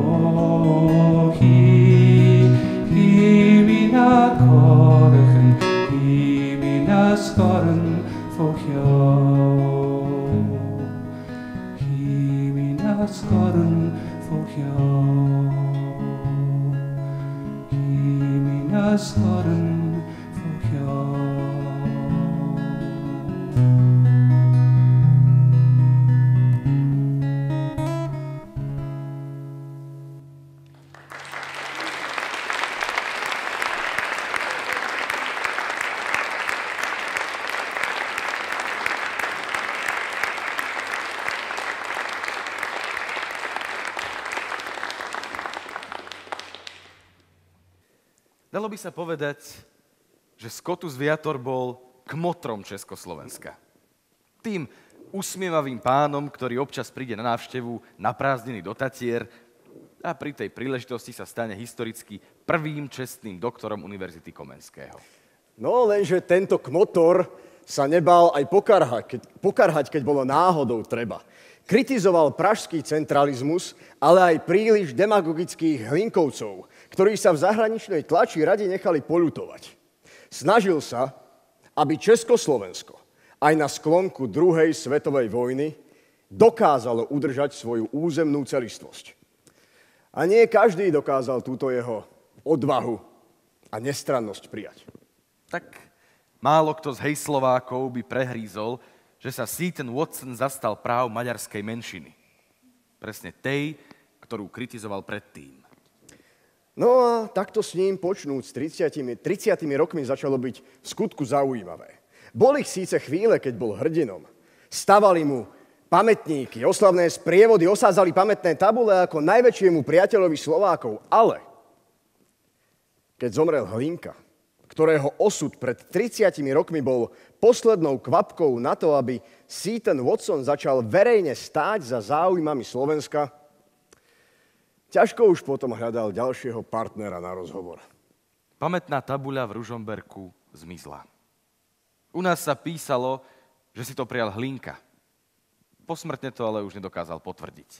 ochi, himina korven, himina skoren, fokjo, himina skoren, fokjo, himina skoren, fokjo. Dalo by sa povedať, že Scotus Viator bol kmotrom Československa. Tým usmievavým pánom, ktorý občas príde na návštevu na prázdniny do Tatier a pri tej príležitosti sa stane historicky prvým čestným doktorom Univerzity Komenského. No lenže tento kmotor sa nebál aj pokarhať, keď, pokarhať, keď bolo náhodou treba. Kritizoval pražský centralizmus, ale aj príliš demagogických hlinkovcov, ktorí sa v zahraničnej tlači radi nechali poľutovať. Snažil sa, aby Československo aj na sklonku druhej svetovej vojny dokázalo udržať svoju územnú celistvosť. A nie každý dokázal túto jeho odvahu a nestrannosť prijať. Tak málo kto z hejslovákov by prehrízol, že sa Seton Watson zastal práv maďarskej menšiny. Presne tej, ktorú kritizoval predtým. No a takto s ním počnúť s tridsiatimi rokmi začalo byť v skutku zaujímavé. Boli síce chvíle, keď bol hrdinom. Stavali mu pamätníky, oslavné sprievody, osádzali pamätné tabule ako najväčšiemu priateľovi Slovákov. Ale keď zomrel Hlinka, ktorého osud pred tridsiatimi rokmi bol poslednou kvapkou na to, aby Seton Watson začal verejne stáť za záujmami Slovenska, ťažko už potom hľadal ďalšieho partnera na rozhovor. Pamätná tabuľa v Ružomberku zmizla. U nás sa písalo, že si to prijal Hlinka. Posmrtne to ale už nedokázal potvrdiť.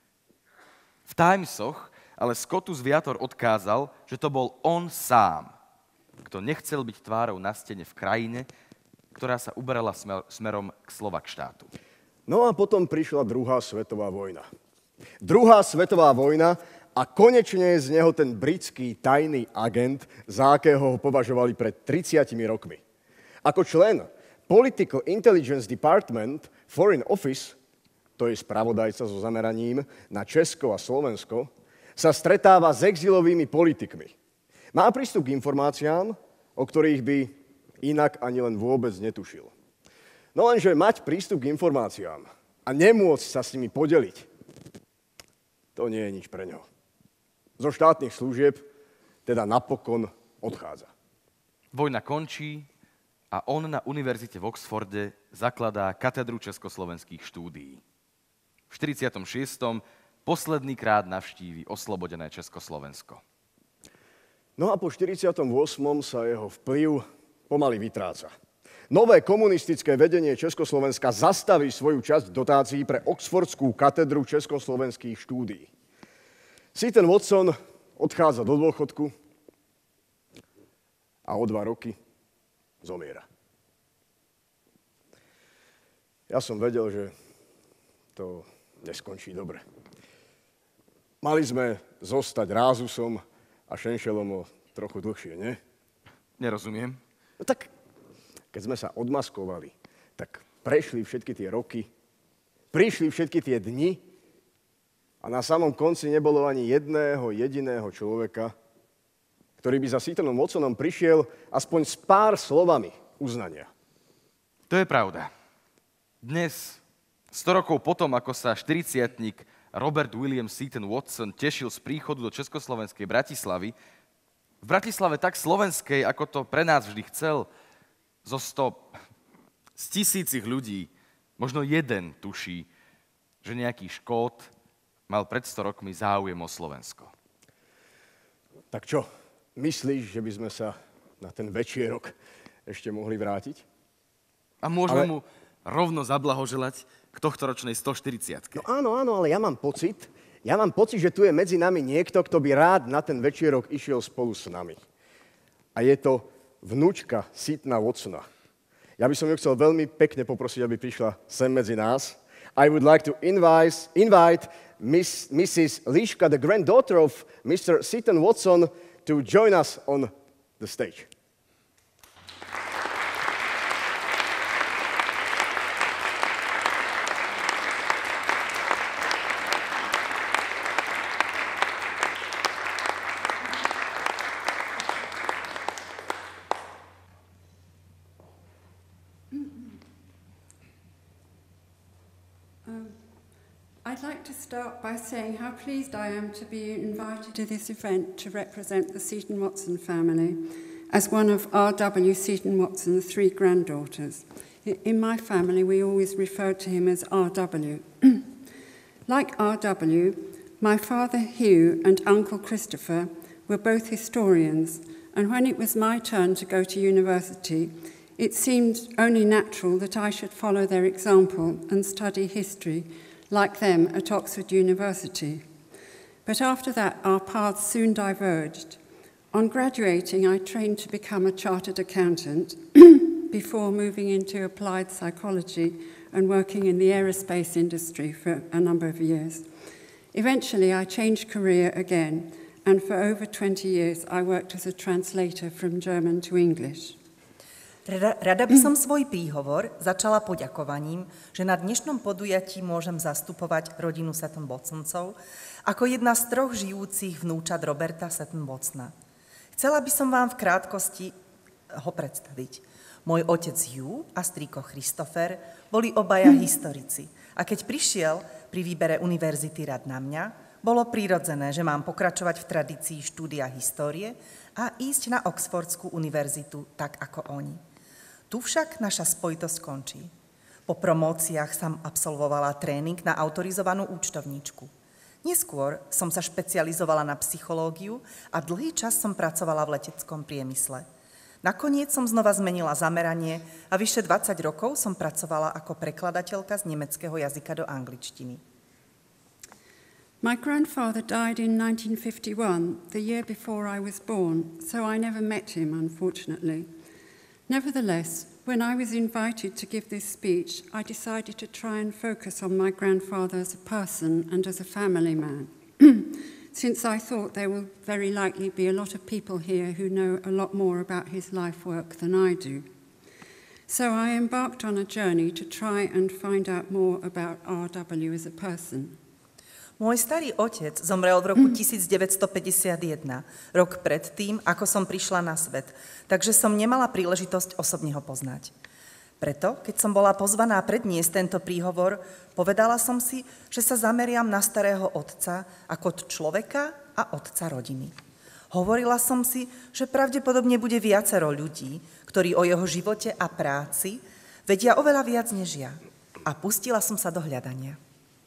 V Timesoch ale Scotus Viator odkázal, že to bol on sám, kto nechcel byť tvárou na stene v krajine, ktorá sa uberala smer, smerom k Slovakštátu. No a potom prišla druhá svetová vojna. Druhá svetová vojna a konečne z neho ten britský tajný agent, za akého ho považovali pred tridsiatimi rokmi. Ako člen Political Intelligence Department, Foreign Office, to je spravodajca so zameraním na Česko a Slovensko, sa stretáva s exilovými politikmi. Má prístup k informáciám, o ktorých by inak ani len vôbec netušil. No lenže mať prístup k informáciám a nemôcť sa s nimi podeliť, to nie je nič pre ňo. Zo štátnych služieb teda napokon odchádza. Vojna končí a on na univerzite v Oxforde zakladá katedru československých štúdií. V štyridsiatom šiestom posledný krát navštíví oslobodené Československo. No a po štyridsiatom ôsmom sa jeho vplyv pomaly vytráca. Nové komunistické vedenie Československa zastaví svoju časť dotácií pre Oxfordskú katedru československých štúdií. Seton Watson odchádza do dôchodku a o dva roky zomiera. Ja som vedel, že to neskončí dobre. Mali sme zostať Rázusom a Šenšelom o trochu dlhšie, nie? Nerozumiem. No tak, keď sme sa odmaskovali, tak prešli všetky tie roky, prišli všetky tie dni a na samom konci nebolo ani jedného jediného človeka, ktorý by za Setonom Watsonom prišiel aspoň s pár slovami uznania. To je pravda. Dnes, sto rokov potom, ako sa štyridsiatnik Robert William Seton Watson tešil z príchodu do československej Bratislavy, v Bratislave tak slovenskej, ako to pre nás vždy chcel, zo sto, z tisícich ľudí, možno jeden tuší, že nejaký Škót mal pred sto rokmi záujem o Slovensko. Tak čo, myslíš, že by sme sa na ten večierok ešte mohli vrátiť? A môžeme ale... mu rovno zablahoželať k tohtoročnej stoštyridsiatke. No áno, áno, ale ja mám pocit, ja mám pocit, že tu je medzi nami niekto, kto by rád na ten večierok išiel spolu s nami. A je to vnúčka Setona Watsona. Ja by som ju chcel veľmi pekne poprosiť, aby prišla sem medzi nás. I would like to invite, invite Miss, Missus Liška, the granddaughter of Mister Seton Watson, to join us on the stage. I'd like to start by saying how pleased I am to be invited to this event to represent the Seton Watson family as one of R W Seton Watson's three granddaughters. In my family, we always referred to him as R W. Like R W, my father Hugh and Uncle Christopher were both historians, and when it was my turn to go to university, it seemed only natural that I should follow their example and study history like them at Oxford University. But after that, our paths soon diverged. On graduating, I trained to become a chartered accountant before moving into applied psychology and working in the aerospace industry for a number of years. Eventually, I changed career again, and for over twenty years, I worked as a translator from German to English. Rada, rada by som svoj príhovor začala poďakovaním, že na dnešnom podujatí môžem zastupovať rodinu Seton Watsoncov ako jedna z troch žijúcich vnúčat Roberta Seton Watsona. Chcela by som vám v krátkosti ho predstaviť. Môj otec Hugh a strýko Christopher boli obaja historici. A keď prišiel pri výbere univerzity rad na mňa, bolo prirodzené, že mám pokračovať v tradícii štúdia histórie a ísť na Oxfordskú univerzitu tak ako oni. Tu však naša spojitosť končí. Po promóciách som absolvovala tréning na autorizovanú účtovníčku. Neskôr som sa špecializovala na psychológiu a dlhý čas som pracovala v leteckom priemysle. Nakoniec som znova zmenila zameranie a vyše dvadsať rokov som pracovala ako prekladateľka z nemeckého jazyka do angličtiny. My grandfather died in nineteen fifty-one, the year before I was born, so I never met him, unfortunately. Nevertheless, when I was invited to give this speech, I decided to try and focus on my grandfather as a person and as a family man, since I thought there will very likely be a lot of people here who know a lot more about his life work than I do. So I embarked on a journey to try and find out more about R W as a person. Môj starý otec zomrel v roku devätnásťstopäťdesiatjeden, rok pred tým, ako som prišla na svet, takže som nemala príležitosť osobne ho poznať. Preto, keď som bola pozvaná predniesť tento príhovor, povedala som si, že sa zameriam na starého otca ako človeka a otca rodiny. Hovorila som si, že pravdepodobne bude viacero ľudí, ktorí o jeho živote a práci vedia oveľa viac než ja. A pustila som sa do hľadania.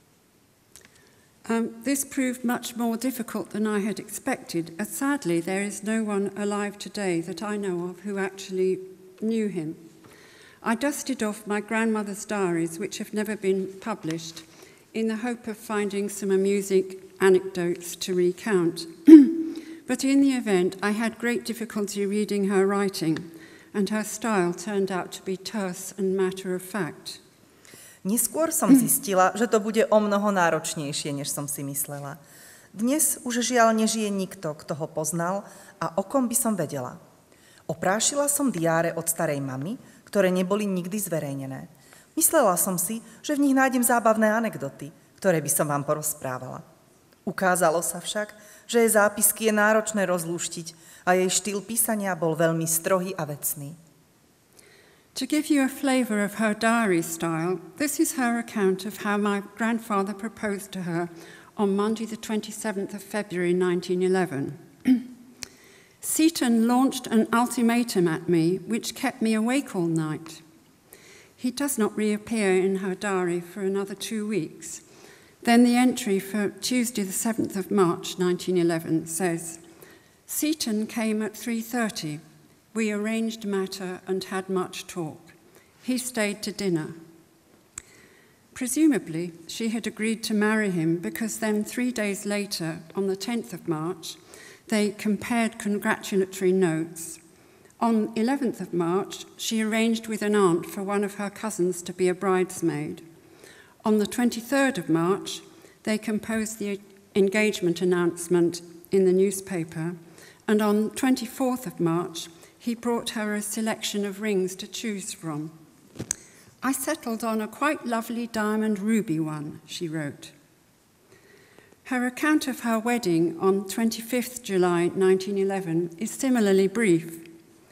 Um, this proved much more difficult than I had expected, as sadly there is no one alive today that I know of who actually knew him. I dusted off my grandmother's diaries, which have never been published, in the hope of finding some amusing anecdotes to recount. But in the event, I had great difficulty reading her writing, and her style turned out to be terse and matter-of-fact. Neskôr som zistila, že to bude o mnoho náročnejšie, než som si myslela. Dnes už žiaľ nežije nikto, kto ho poznal a o kom by som vedela. Oprášila som diáre od starej mamy, ktoré neboli nikdy zverejnené. Myslela som si, že v nich nájdem zábavné anekdoty, ktoré by som vám porozprávala. Ukázalo sa však, že jej zápisky je náročné rozlúštiť a jej štýl písania bol veľmi strohý a vecný. To give you a flavour of her diary style, this is her account of how my grandfather proposed to her on Monday the twenty-seventh of February nineteen eleven. Seaton launched an ultimatum at me which kept me awake all night. He does not reappear in her diary for another two weeks. Then the entry for Tuesday the seventh of March nineteen eleven says, Seaton came at three thirty. We arranged matter and had much talk. He stayed to dinner. Presumably, she had agreed to marry him because then three days later, on the tenth of March, they compared congratulatory notes. On eleventh of March, she arranged with an aunt for one of her cousins to be a bridesmaid. On the twenty-third of March, they composed the engagement announcement in the newspaper, and on twenty-fourth of March, he brought her a selection of rings to choose from. I settled on a quite lovely diamond ruby one, she wrote. Her account of her wedding on twenty-fifth of July nineteen eleven is similarly brief.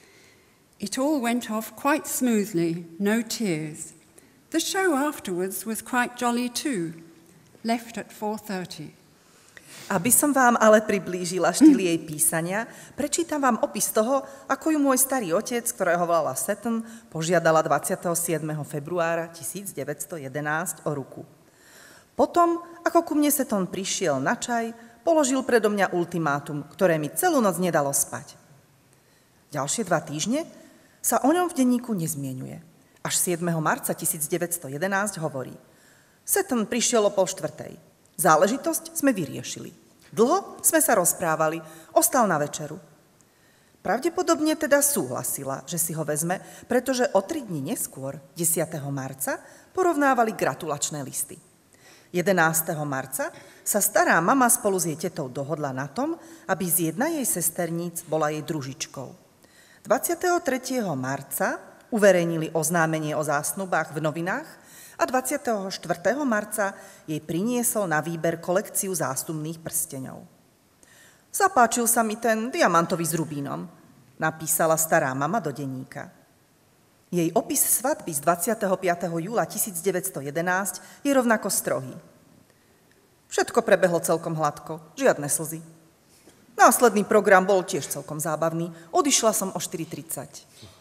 It all went off quite smoothly, no tears. The show afterwards was quite jolly too. Left at four thirty. Aby som vám ale priblížila štýl jej písania, prečítam vám opis toho, ako ju môj starý otec, ktorého volala Seton, požiadala dvadsiateho siedmeho februára tisícdeväťsto jedenásť o ruku. Potom, ako ku mne Seton prišiel na čaj, položil predo mňa ultimátum, ktoré mi celú noc nedalo spať. Ďalšie dva týždne sa o ňom v denníku nezmienuje. Až siedmeho marca tisícdeväťsto jedenásť hovorí: Seton prišiel o pol štvrtej. Záležitosť sme vyriešili. Dlho sme sa rozprávali, ostal na večeru. Pravdepodobne teda súhlasila, že si ho vezme, pretože o tri dni neskôr, desiateho marca, porovnávali gratulačné listy. jedenásteho marca sa stará mama spolu s jej tetou dohodla na tom, aby z jedna jej sesterníc bola jej družičkou. dvadsiateho tretieho marca uverejnili oznámenie o zásnubách v novinách a dvadsiateho štvrtého marca jej priniesol na výber kolekciu zásnubných prsteňov. Zapáčil sa mi ten diamantový s rubínom, napísala stará mama do denníka. Jej opis svadby z dvadsiateho piateho júla tisícdeväťsto jedenásť je rovnako strohý. Všetko prebehlo celkom hladko, žiadne slzy. Následný program bol tiež celkom zábavný, odišla som o štyri tridsať.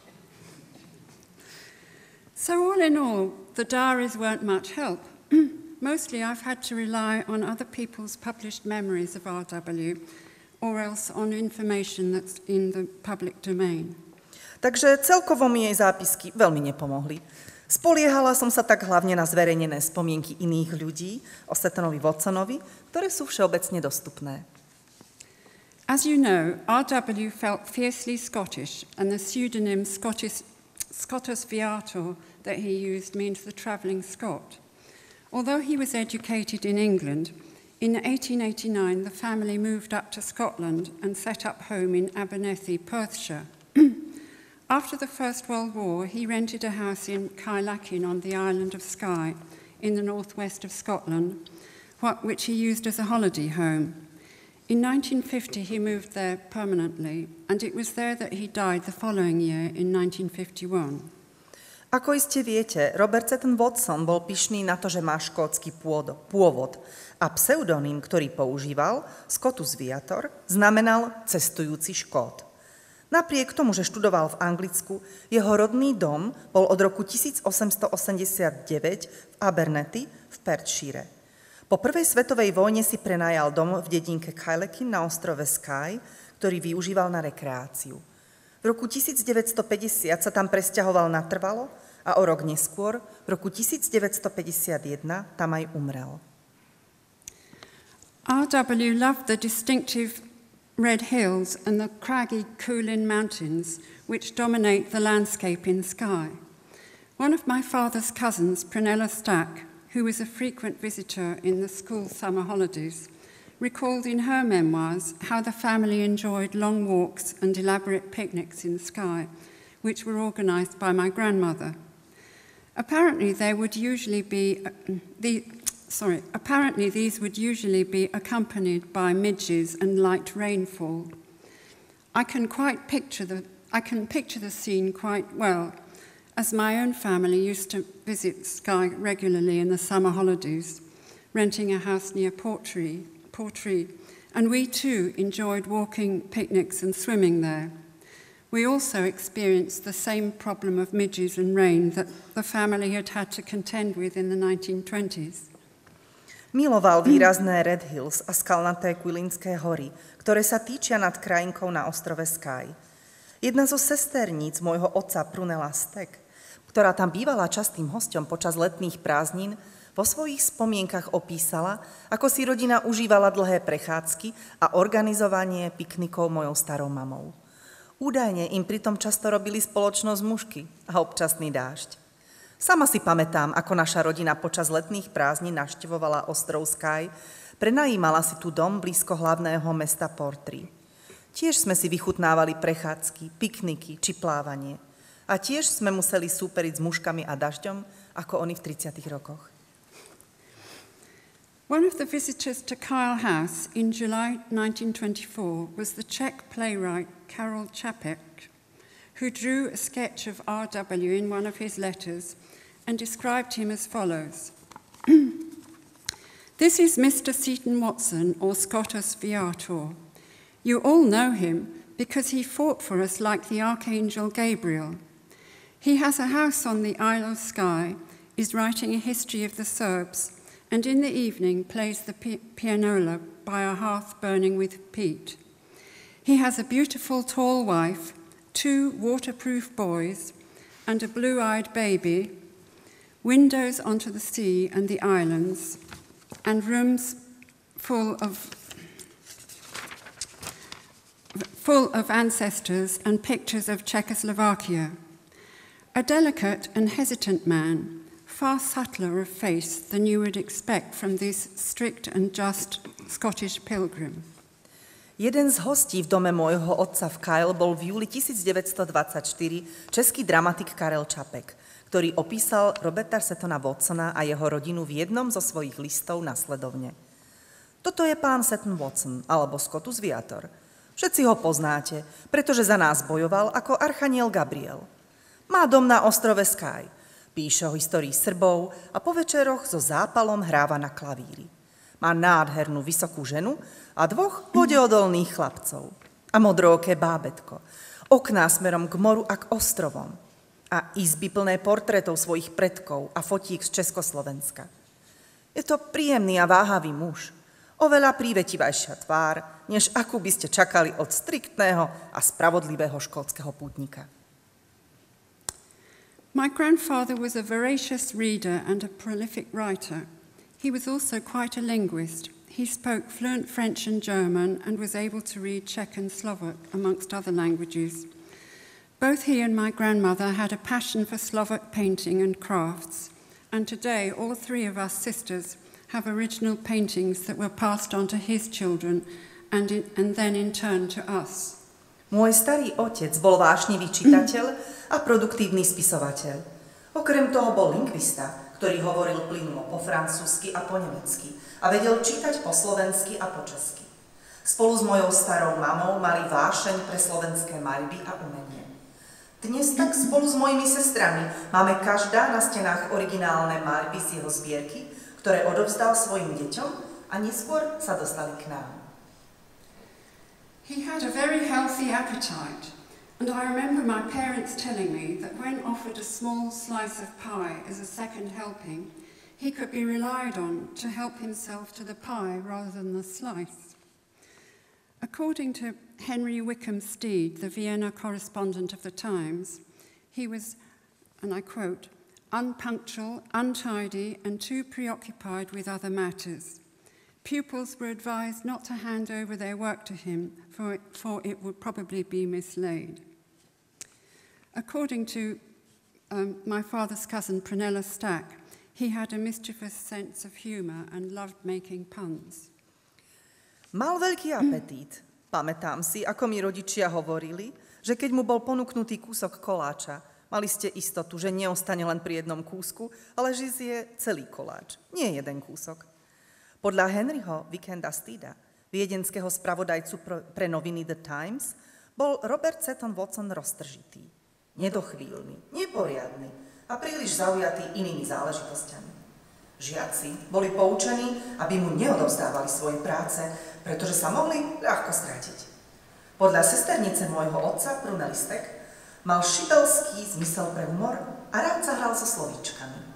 So all in all, the diaries weren't much help. Mostly I've had to rely on other people's published memories of R W or else on information that's in the public domain. Takže celkovo mi jej zápisky veľmi nepomohli. Spoliehala som sa tak hlavne na zverejnené spomienky iných ľudí o Setonovi Watsonovi, ktoré sú všeobecne dostupné. As you know, R W felt fiercely Scottish, and the pseudonym Scottish Scotus Viator that he used means the travelling Scot. Although he was educated in England, in eighteen eighty-nine the family moved up to Scotland and set up home in Abernethy, Perthshire. After the First World War, he rented a house in Kyleakin on the island of Skye in the northwest of Scotland, which he used as a holiday home. In nineteen fifty, he moved there permanently, and it was there that he died the following year in nineteen fifty-one. Ako iste viete, Robert Seton Watson bol pyšný na to, že má škótsky pôvod a pseudonym, ktorý používal, Scotus Viator, znamenal cestujúci Škót. Napriek tomu, že študoval v Anglicku, jeho rodný dom bol od roku tisícosemstoosemdesiatdeväť v Abernethy v Perthshire. Po prvej svetovej vojne si prenajal dom v dedinke Kyleakin na ostrove Skye, ktorý využíval na rekreáciu. V roku tisícdeväťstopäťdesiat sa tam presťahoval natrvalo a o rok neskôr, v roku tisícdeväťstopäťdesiatjeden, tam aj umrel. R W loved the distinctive red hills and the craggy Coolin Mountains which dominate the landscape in Skye. One of my father's cousins, Prunella Stack, who was a frequent visitor in the school summer holidays, recalled in her memoirs how the family enjoyed long walks and elaborate picnics in Skye, which were organised by my grandmother. Apparently, there would usually be uh, the sorry. Apparently, these would usually be accompanied by midges and light rainfall. I can quite picture the I can picture the scene quite well. as my own family used to visit Skye regularly in the summer holidays, renting a house near Portree, Portree, and we too enjoyed walking, picnics and swimming there. We also experienced the same problem of midges and rain that the family had had to contend with in the nineteen twenties. Miloval výrazné Red Hills a skalnaté Quilinské hory, ktoré sa týčia nad krajinkou na ostrove Skye. Jedna zo sesterníc môjho otca, Prunella Stek, ktorá tam bývala častým hosťom počas letných prázdnin, vo svojich spomienkach opísala, ako si rodina užívala dlhé prechádzky a organizovanie piknikov mojou starou mamou. Údajne im pritom často robili spoločnosť mužky a občasný dážď. Sama si pamätám, ako naša rodina počas letných prázdnin navštevovala ostrov Skye, prenajímala si tu dom blízko hlavného mesta Portree. Tiež sme si vychutnávali prechádzky, pikniky či plávanie. A tiež sme museli súperiť s mužkami a dažďom, ako oni v tridsiatych rokoch. One of the visitors to Kyle House in July nineteen twenty-four was the Czech playwright Karel Čapek, who drew a sketch of R W in one of his letters and described him as follows. This is Mister Seton Watson, or Scotus Viator. You all know him because he fought for us like the Archangel Gabriel. He has a house on the Isle of Skye, is writing a history of the Serbs, and in the evening plays the pi- pianola by a hearth burning with peat. He has a beautiful tall wife, two waterproof boys, and a blue-eyed baby, windows onto the sea and the islands, and rooms full of full of ancestors and pictures of Czechoslovakia. A delicate and hesitant man, far subtler of face than you would expect from this strict and just Scottish pilgrim. Jeden z hostí v dome môjho otca v Kyle bol v júli devätnásťstodvadsaťštyri český dramatik Karel Čapek, ktorý opísal Roberta Setona Watsona a jeho rodinu v jednom zo svojich listov nasledovne. Toto je pán Seton Watson, alebo Scotus Viator. Všetci ho poznáte, pretože za nás bojoval ako archaniel Gabriel. Má dom na ostrove Skye, píše o histórii Srbov a po večeroch so zápalom hráva na klavíri. Má nádhernú vysokú ženu a dvoch vodeodolných chlapcov. A modrooké bábätko. Okná smerom k moru a k ostrovom. A izby plné portrétov svojich predkov a fotík z Československa. Je to príjemný a váhavý muž. Oveľa prívetivejšia tvár, než akú by ste čakali od striktného a spravodlivého škótskeho pútnika. My grandfather was a voracious reader and a prolific writer. He was also quite a linguist. He spoke fluent French and German and was able to read Czech and Slovak, amongst other languages. Both he and my grandmother had a passion for Slovak painting and crafts, and today all three of us sisters have original paintings that were passed on to his children and, in, and then in turn to us. Môj starý otec bol vášnivý čitateľ a produktívny spisovateľ. Okrem toho bol lingvista, ktorý hovoril plynulo po francúzsky a po nemecky a vedel čítať po slovensky a po česky. Spolu s mojou starou mamou mali vášeň pre slovenské maľby a umenie. Dnes tak spolu s mojimi sestrami máme každá na stenách originálne maľby z jeho zbierky, ktoré odovzdal svojim deťom a neskôr sa dostali k nám. He had a very healthy appetite. And I remember my parents telling me that when offered a small slice of pie as a second helping, he could be relied on to help himself to the pie rather than the slice. According to Henry Wickham Steed, the Vienna correspondent of the Times, he was, and I quote, unpunctual, untidy, and too preoccupied with other matters. Pupils were advised not to hand over their work to him, for it, for it would probably be mislaid. According to um, my father's cousin, Prunella Stack, he had a mischievous sense of humour and loved making puns. Mal veľký apetít. Pamätám si, ako mi rodičia hovorili, že keď mu bol ponúknutý kúsok koláča, mali ste istotu, že neostane len pri jednom kúsku, ale že zje celý koláč, nie jeden kúsok. Podľa Henryho Wickenda Steeda, viedenského spravodajcu pre noviny The Times, bol Robert Seton Watson roztržitý. nedochvíľný, neporiadny a príliš zaujatý inými záležitosťami. Žiaci boli poučení, aby mu neodovzdávali svoje práce, pretože sa mohli ľahko stratiť. Podľa sesternice môjho otca, Prune Listek, mal šibelský zmysel pre humor a rád sa hral so slovíčkami.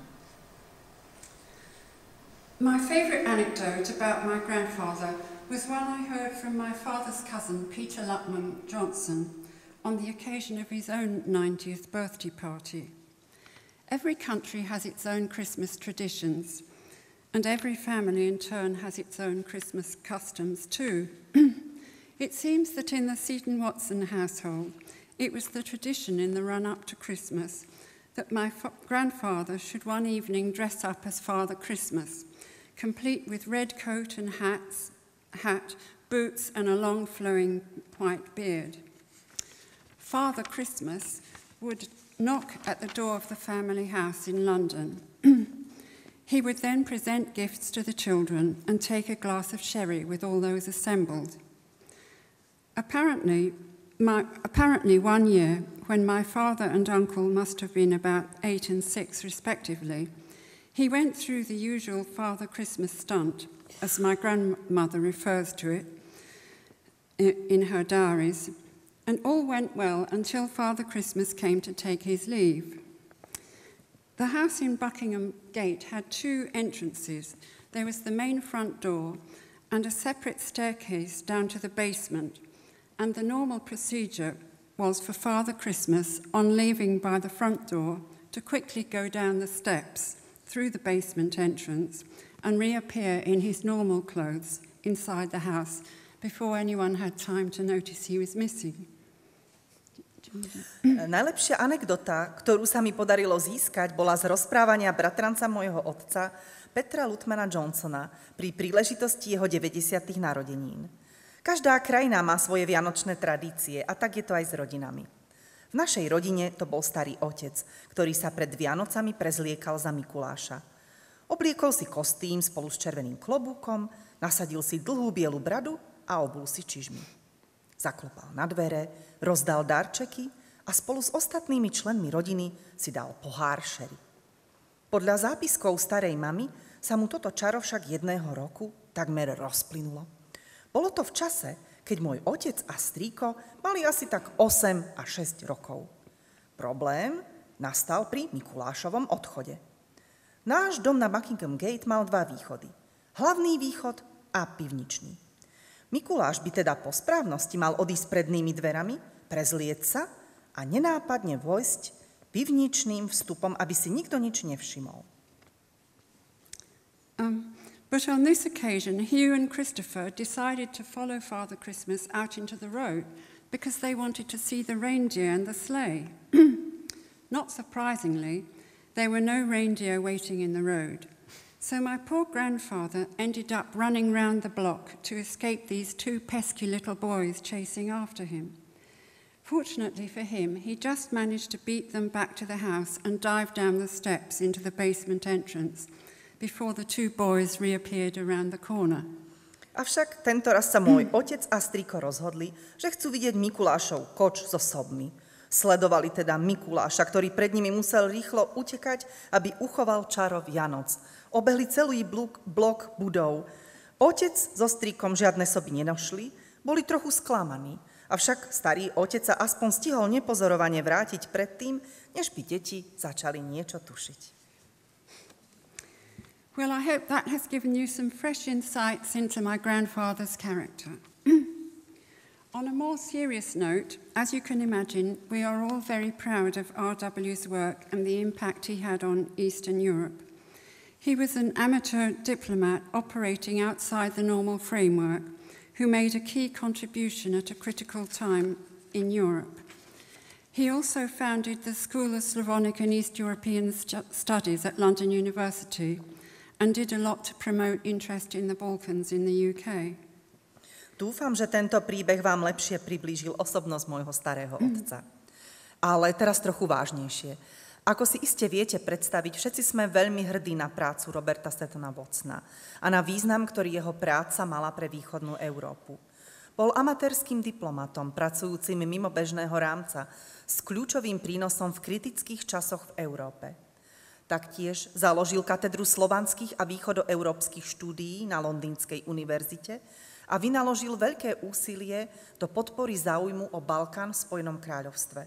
My favourite anecdote about my grandfather was one I heard from my father's cousin, Peter Lutman Johnson, on the occasion of his own ninetieth birthday party. Every country has its own Christmas traditions, and every family in turn has its own Christmas customs too. It seems that in the Seton-Watson household, it was the tradition in the run-up to Christmas that my fa- grandfather should one evening dress up as Father Christmas, complete with red coat and hats, hat, boots, and a long flowing white beard. Father Christmas would knock at the door of the family house in London. He would then present gifts to the children and take a glass of sherry with all those assembled. Apparently, my, apparently one year, when my father and uncle must have been about eight and six respectively, he went through the usual Father Christmas stunt, as my grandmother refers to it in her diaries, and all went well until Father Christmas came to take his leave. The house in Buckingham Gate had two entrances. There was the main front door and a separate staircase down to the basement, and the normal procedure was for Father Christmas, on leaving by the front door, to quickly go down the steps through the basement entrance and reappear in his normal clothes inside the house before anyone had time to notice he was missing. Najlepšia anekdota, ktorú sa mi podarilo získať, bola z rozprávania bratranca môjho otca, Petra Lutmana Johnsona, pri príležitosti jeho deväťdesiatych narodenín. Každá krajina má svoje vianočné tradície a tak je to aj s rodinami. V našej rodine to bol starý otec, ktorý sa pred Vianocami prezliekal za Mikuláša. Obliekol si kostým spolu s červeným klobúkom, nasadil si dlhú bielu bradu a obul si čižmy. Zaklopal na dvere, rozdal darčeky a spolu s ostatnými členmi rodiny si dal pohár šery. Podľa zápiskov starej mamy sa mu toto čaro však jedného roku takmer rozplynulo. Bolo to v čase, keď môj otec a strýko mali asi tak osem a šesť rokov. Problém nastal pri Mikulášovom odchode. Náš dom na Buckingham Gate mal dva východy. Hlavný východ a pivničný. Mikuláš by teda po správnosti mal odísť prednými dverami, prezlieť sa a nenápadne vojsť pivničným vstupom, aby si nikto nič nevšimol. Um. But on this occasion, Hugh and Christopher decided to follow Father Christmas out into the road because they wanted to see the reindeer and the sleigh. Not surprisingly, there were no reindeer waiting in the road. So my poor grandfather ended up running round the block to escape these two pesky little boys chasing after him. Fortunately for him, he just managed to beat them back to the house and dive down the steps into the basement entrance before the two boys reappeared around the corner. Avšak tento raz sa môj otec a strýko rozhodli, že chcú vidieť Mikulášov koč so sobmi. Sledovali teda Mikuláša, ktorý pred nimi musel rýchlo utekať, aby uchoval čaro Vianoc. Obehli celý blok, blok budov. Otec so strýkom žiadne soby nenašli, boli trochu sklamaní. Avšak starý otec sa aspoň stihol nepozorovane vrátiť predtým, než by deti začali niečo tušiť. Well, I hope that has given you some fresh insights into my grandfather's character. On a more serious note, as you can imagine, we are all very proud of R W's work and the impact he had on Eastern Europe. He was an amateur diplomat operating outside the normal framework who made a key contribution at a critical time in Europe. He also founded the School of Slavonic and East European Studies at London University and did a lot to promote interest in the Balkans in the U K. Dúfam, že tento príbeh vám lepšie priblížil osobnosť môjho starého otca. Ale teraz trochu vážnejšie. Ako si iste viete predstaviť, všetci sme veľmi hrdí na prácu Roberta Setona Watsona a na význam, ktorý jeho práca mala pre východnú Európu. Bol amatérským diplomatom, pracujúcim mimo bežného rámca, s kľúčovým prínosom v kritických časoch v Európe. Taktiež založil katedru slovanských a východoeurópskych štúdií na Londýnskej univerzite a vynaložil veľké úsilie do podpory záujmu o Balkán v Spojenom kráľovstve.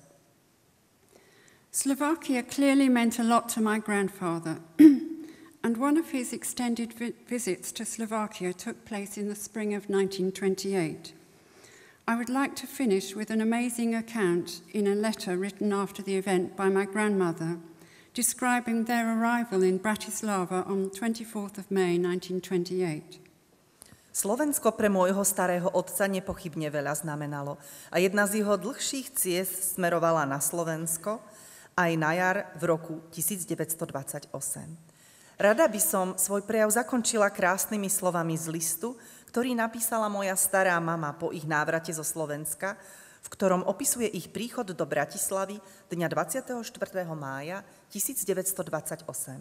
Slovakia clearly meant a lot to my grandfather, and one of his extended vi- visits to Slovakia took place in the spring of nineteen twenty-eight. I would like to finish with an amazing account in a letter written after the event by my grandmother, describing their arrival in Bratislava on twenty-fourth of May nineteen twenty-eight. Slovensko pre môjho starého otca nepochybne veľa znamenalo a jedna z jeho dlhších ciest smerovala na Slovensko aj na jar v roku devätnásťstodvadsaťosem. Rada by som svoj prejav zakončila krásnymi slovami z listu, ktorý napísala moja stará mama po ich návrate zo Slovenska, v ktorom opisuje ich príchod do Bratislavy dňa dvadsiateho štvrtého mája devätnásťstodvadsaťosem.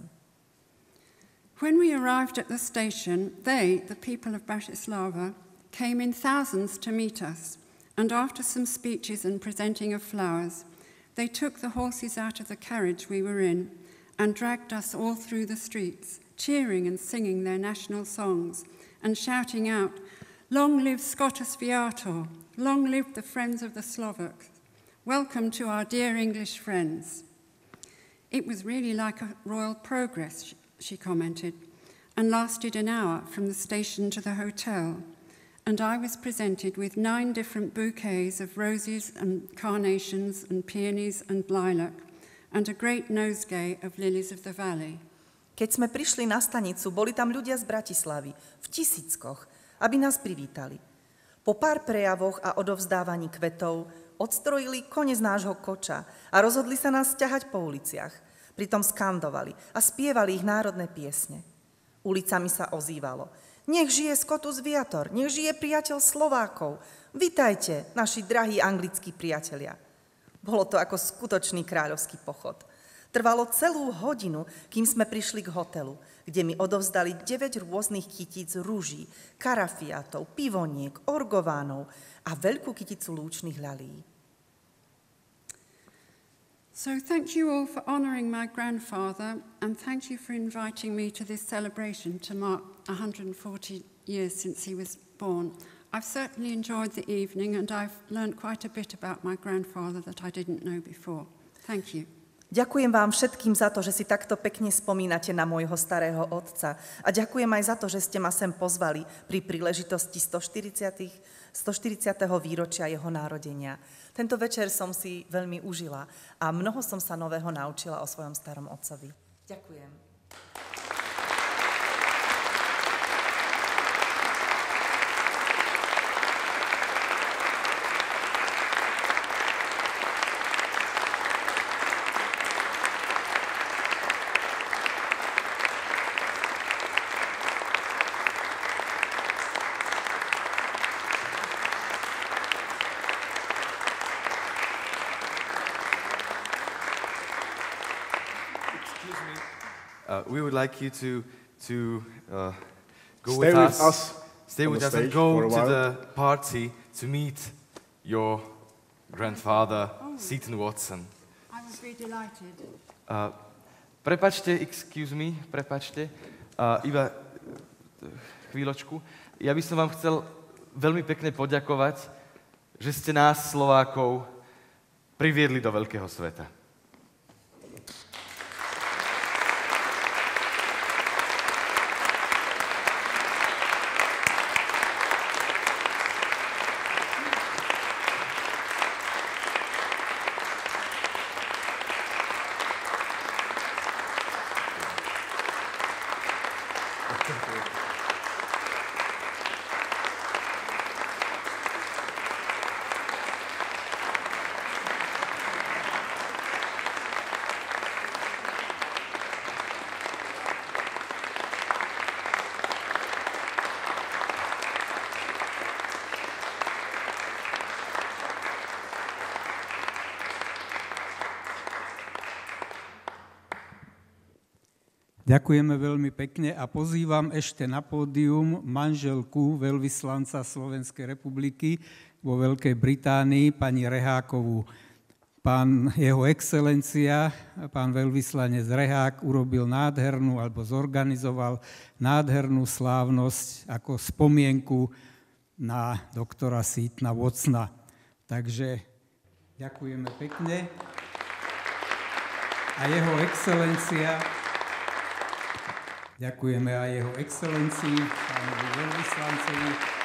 When we arrived at the station, they, the people of Bratislava, came in thousands to meet us, and after some speeches and presenting of flowers, they took the horses out of the carriage we were in and dragged us all through the streets, cheering and singing their national songs and shouting out, "Long live Scotus Viator! Long live the friends of the Slovaks! Welcome to our dear English friends!" It was really like a royal progress, she commented, and lasted an hour from the station to the hotel, and I was presented with nine different bouquets of roses and carnations and peonies and lilac, and a great nosegay of lilies of the valley. Keď sme prišli na stanicu, boli tam ľudia z Bratislavy, v tisíckoch, aby nás privítali. Po pár prejavoch a odovzdávaní kvetov odstrojili kone z nášho koča a rozhodli sa nás ťahať po uliciach. Pritom skandovali a spievali ich národné piesne. Ulicami sa ozývalo: "Nech žije Scotus Viator, nech žije priateľ Slovákov. Vitajte, naši drahí anglickí priatelia." Bolo to ako skutočný kráľovský pochod. Trvalo celú hodinu, kým sme prišli k hotelu, kde mi odovzdali deväť rôznych kytíc rúží, karafiátov, pivoniek, orgovánov a veľkú kyticu lúčnych ľalí. So thank you all for honouring my grandfather, and thank you for inviting me to this celebration to mark one hundred forty years since he was born. I've certainly enjoyed the evening, and I've learned quite a bit about my grandfather that I didn't know before. Thank you. Ďakujem vám všetkým za to, že si takto pekne spomínate na môjho starého otca. A ďakujem aj za to, že ste ma sem pozvali pri príležitosti stoštyridsiateho výročia jeho narodenia. Tento večer som si veľmi užila a mnoho som sa nového naučila o svojom starom otcovi. Ďakujem. Uh, we would like you to to uh, go Stay with, with us, us stay on with the us, and stage go for a to while. the party to meet your grandfather, Seton Watson. I would be delighted. Uh, prepačte, excuse me, prepačte, uh, iba uh, chvíľočku. Ja by som vám chcel veľmi pekne poďakovať, že ste nás, Slovákov, priviedli do veľkého sveta. Ďakujeme veľmi pekne a pozývam ešte na pódium manželku veľvyslanca Slovenskej republiky vo Veľkej Británii, pani Rehákovú. Pán jeho excelencia, pán veľvyslanec Rehák urobil nádhernú, alebo zorganizoval nádhernú slávnosť ako spomienku na doktora Seatona Watsona. Takže ďakujeme pekne. A jeho excelencia, ďakujeme aj jeho excelencii, pánovi veľvyslancovi,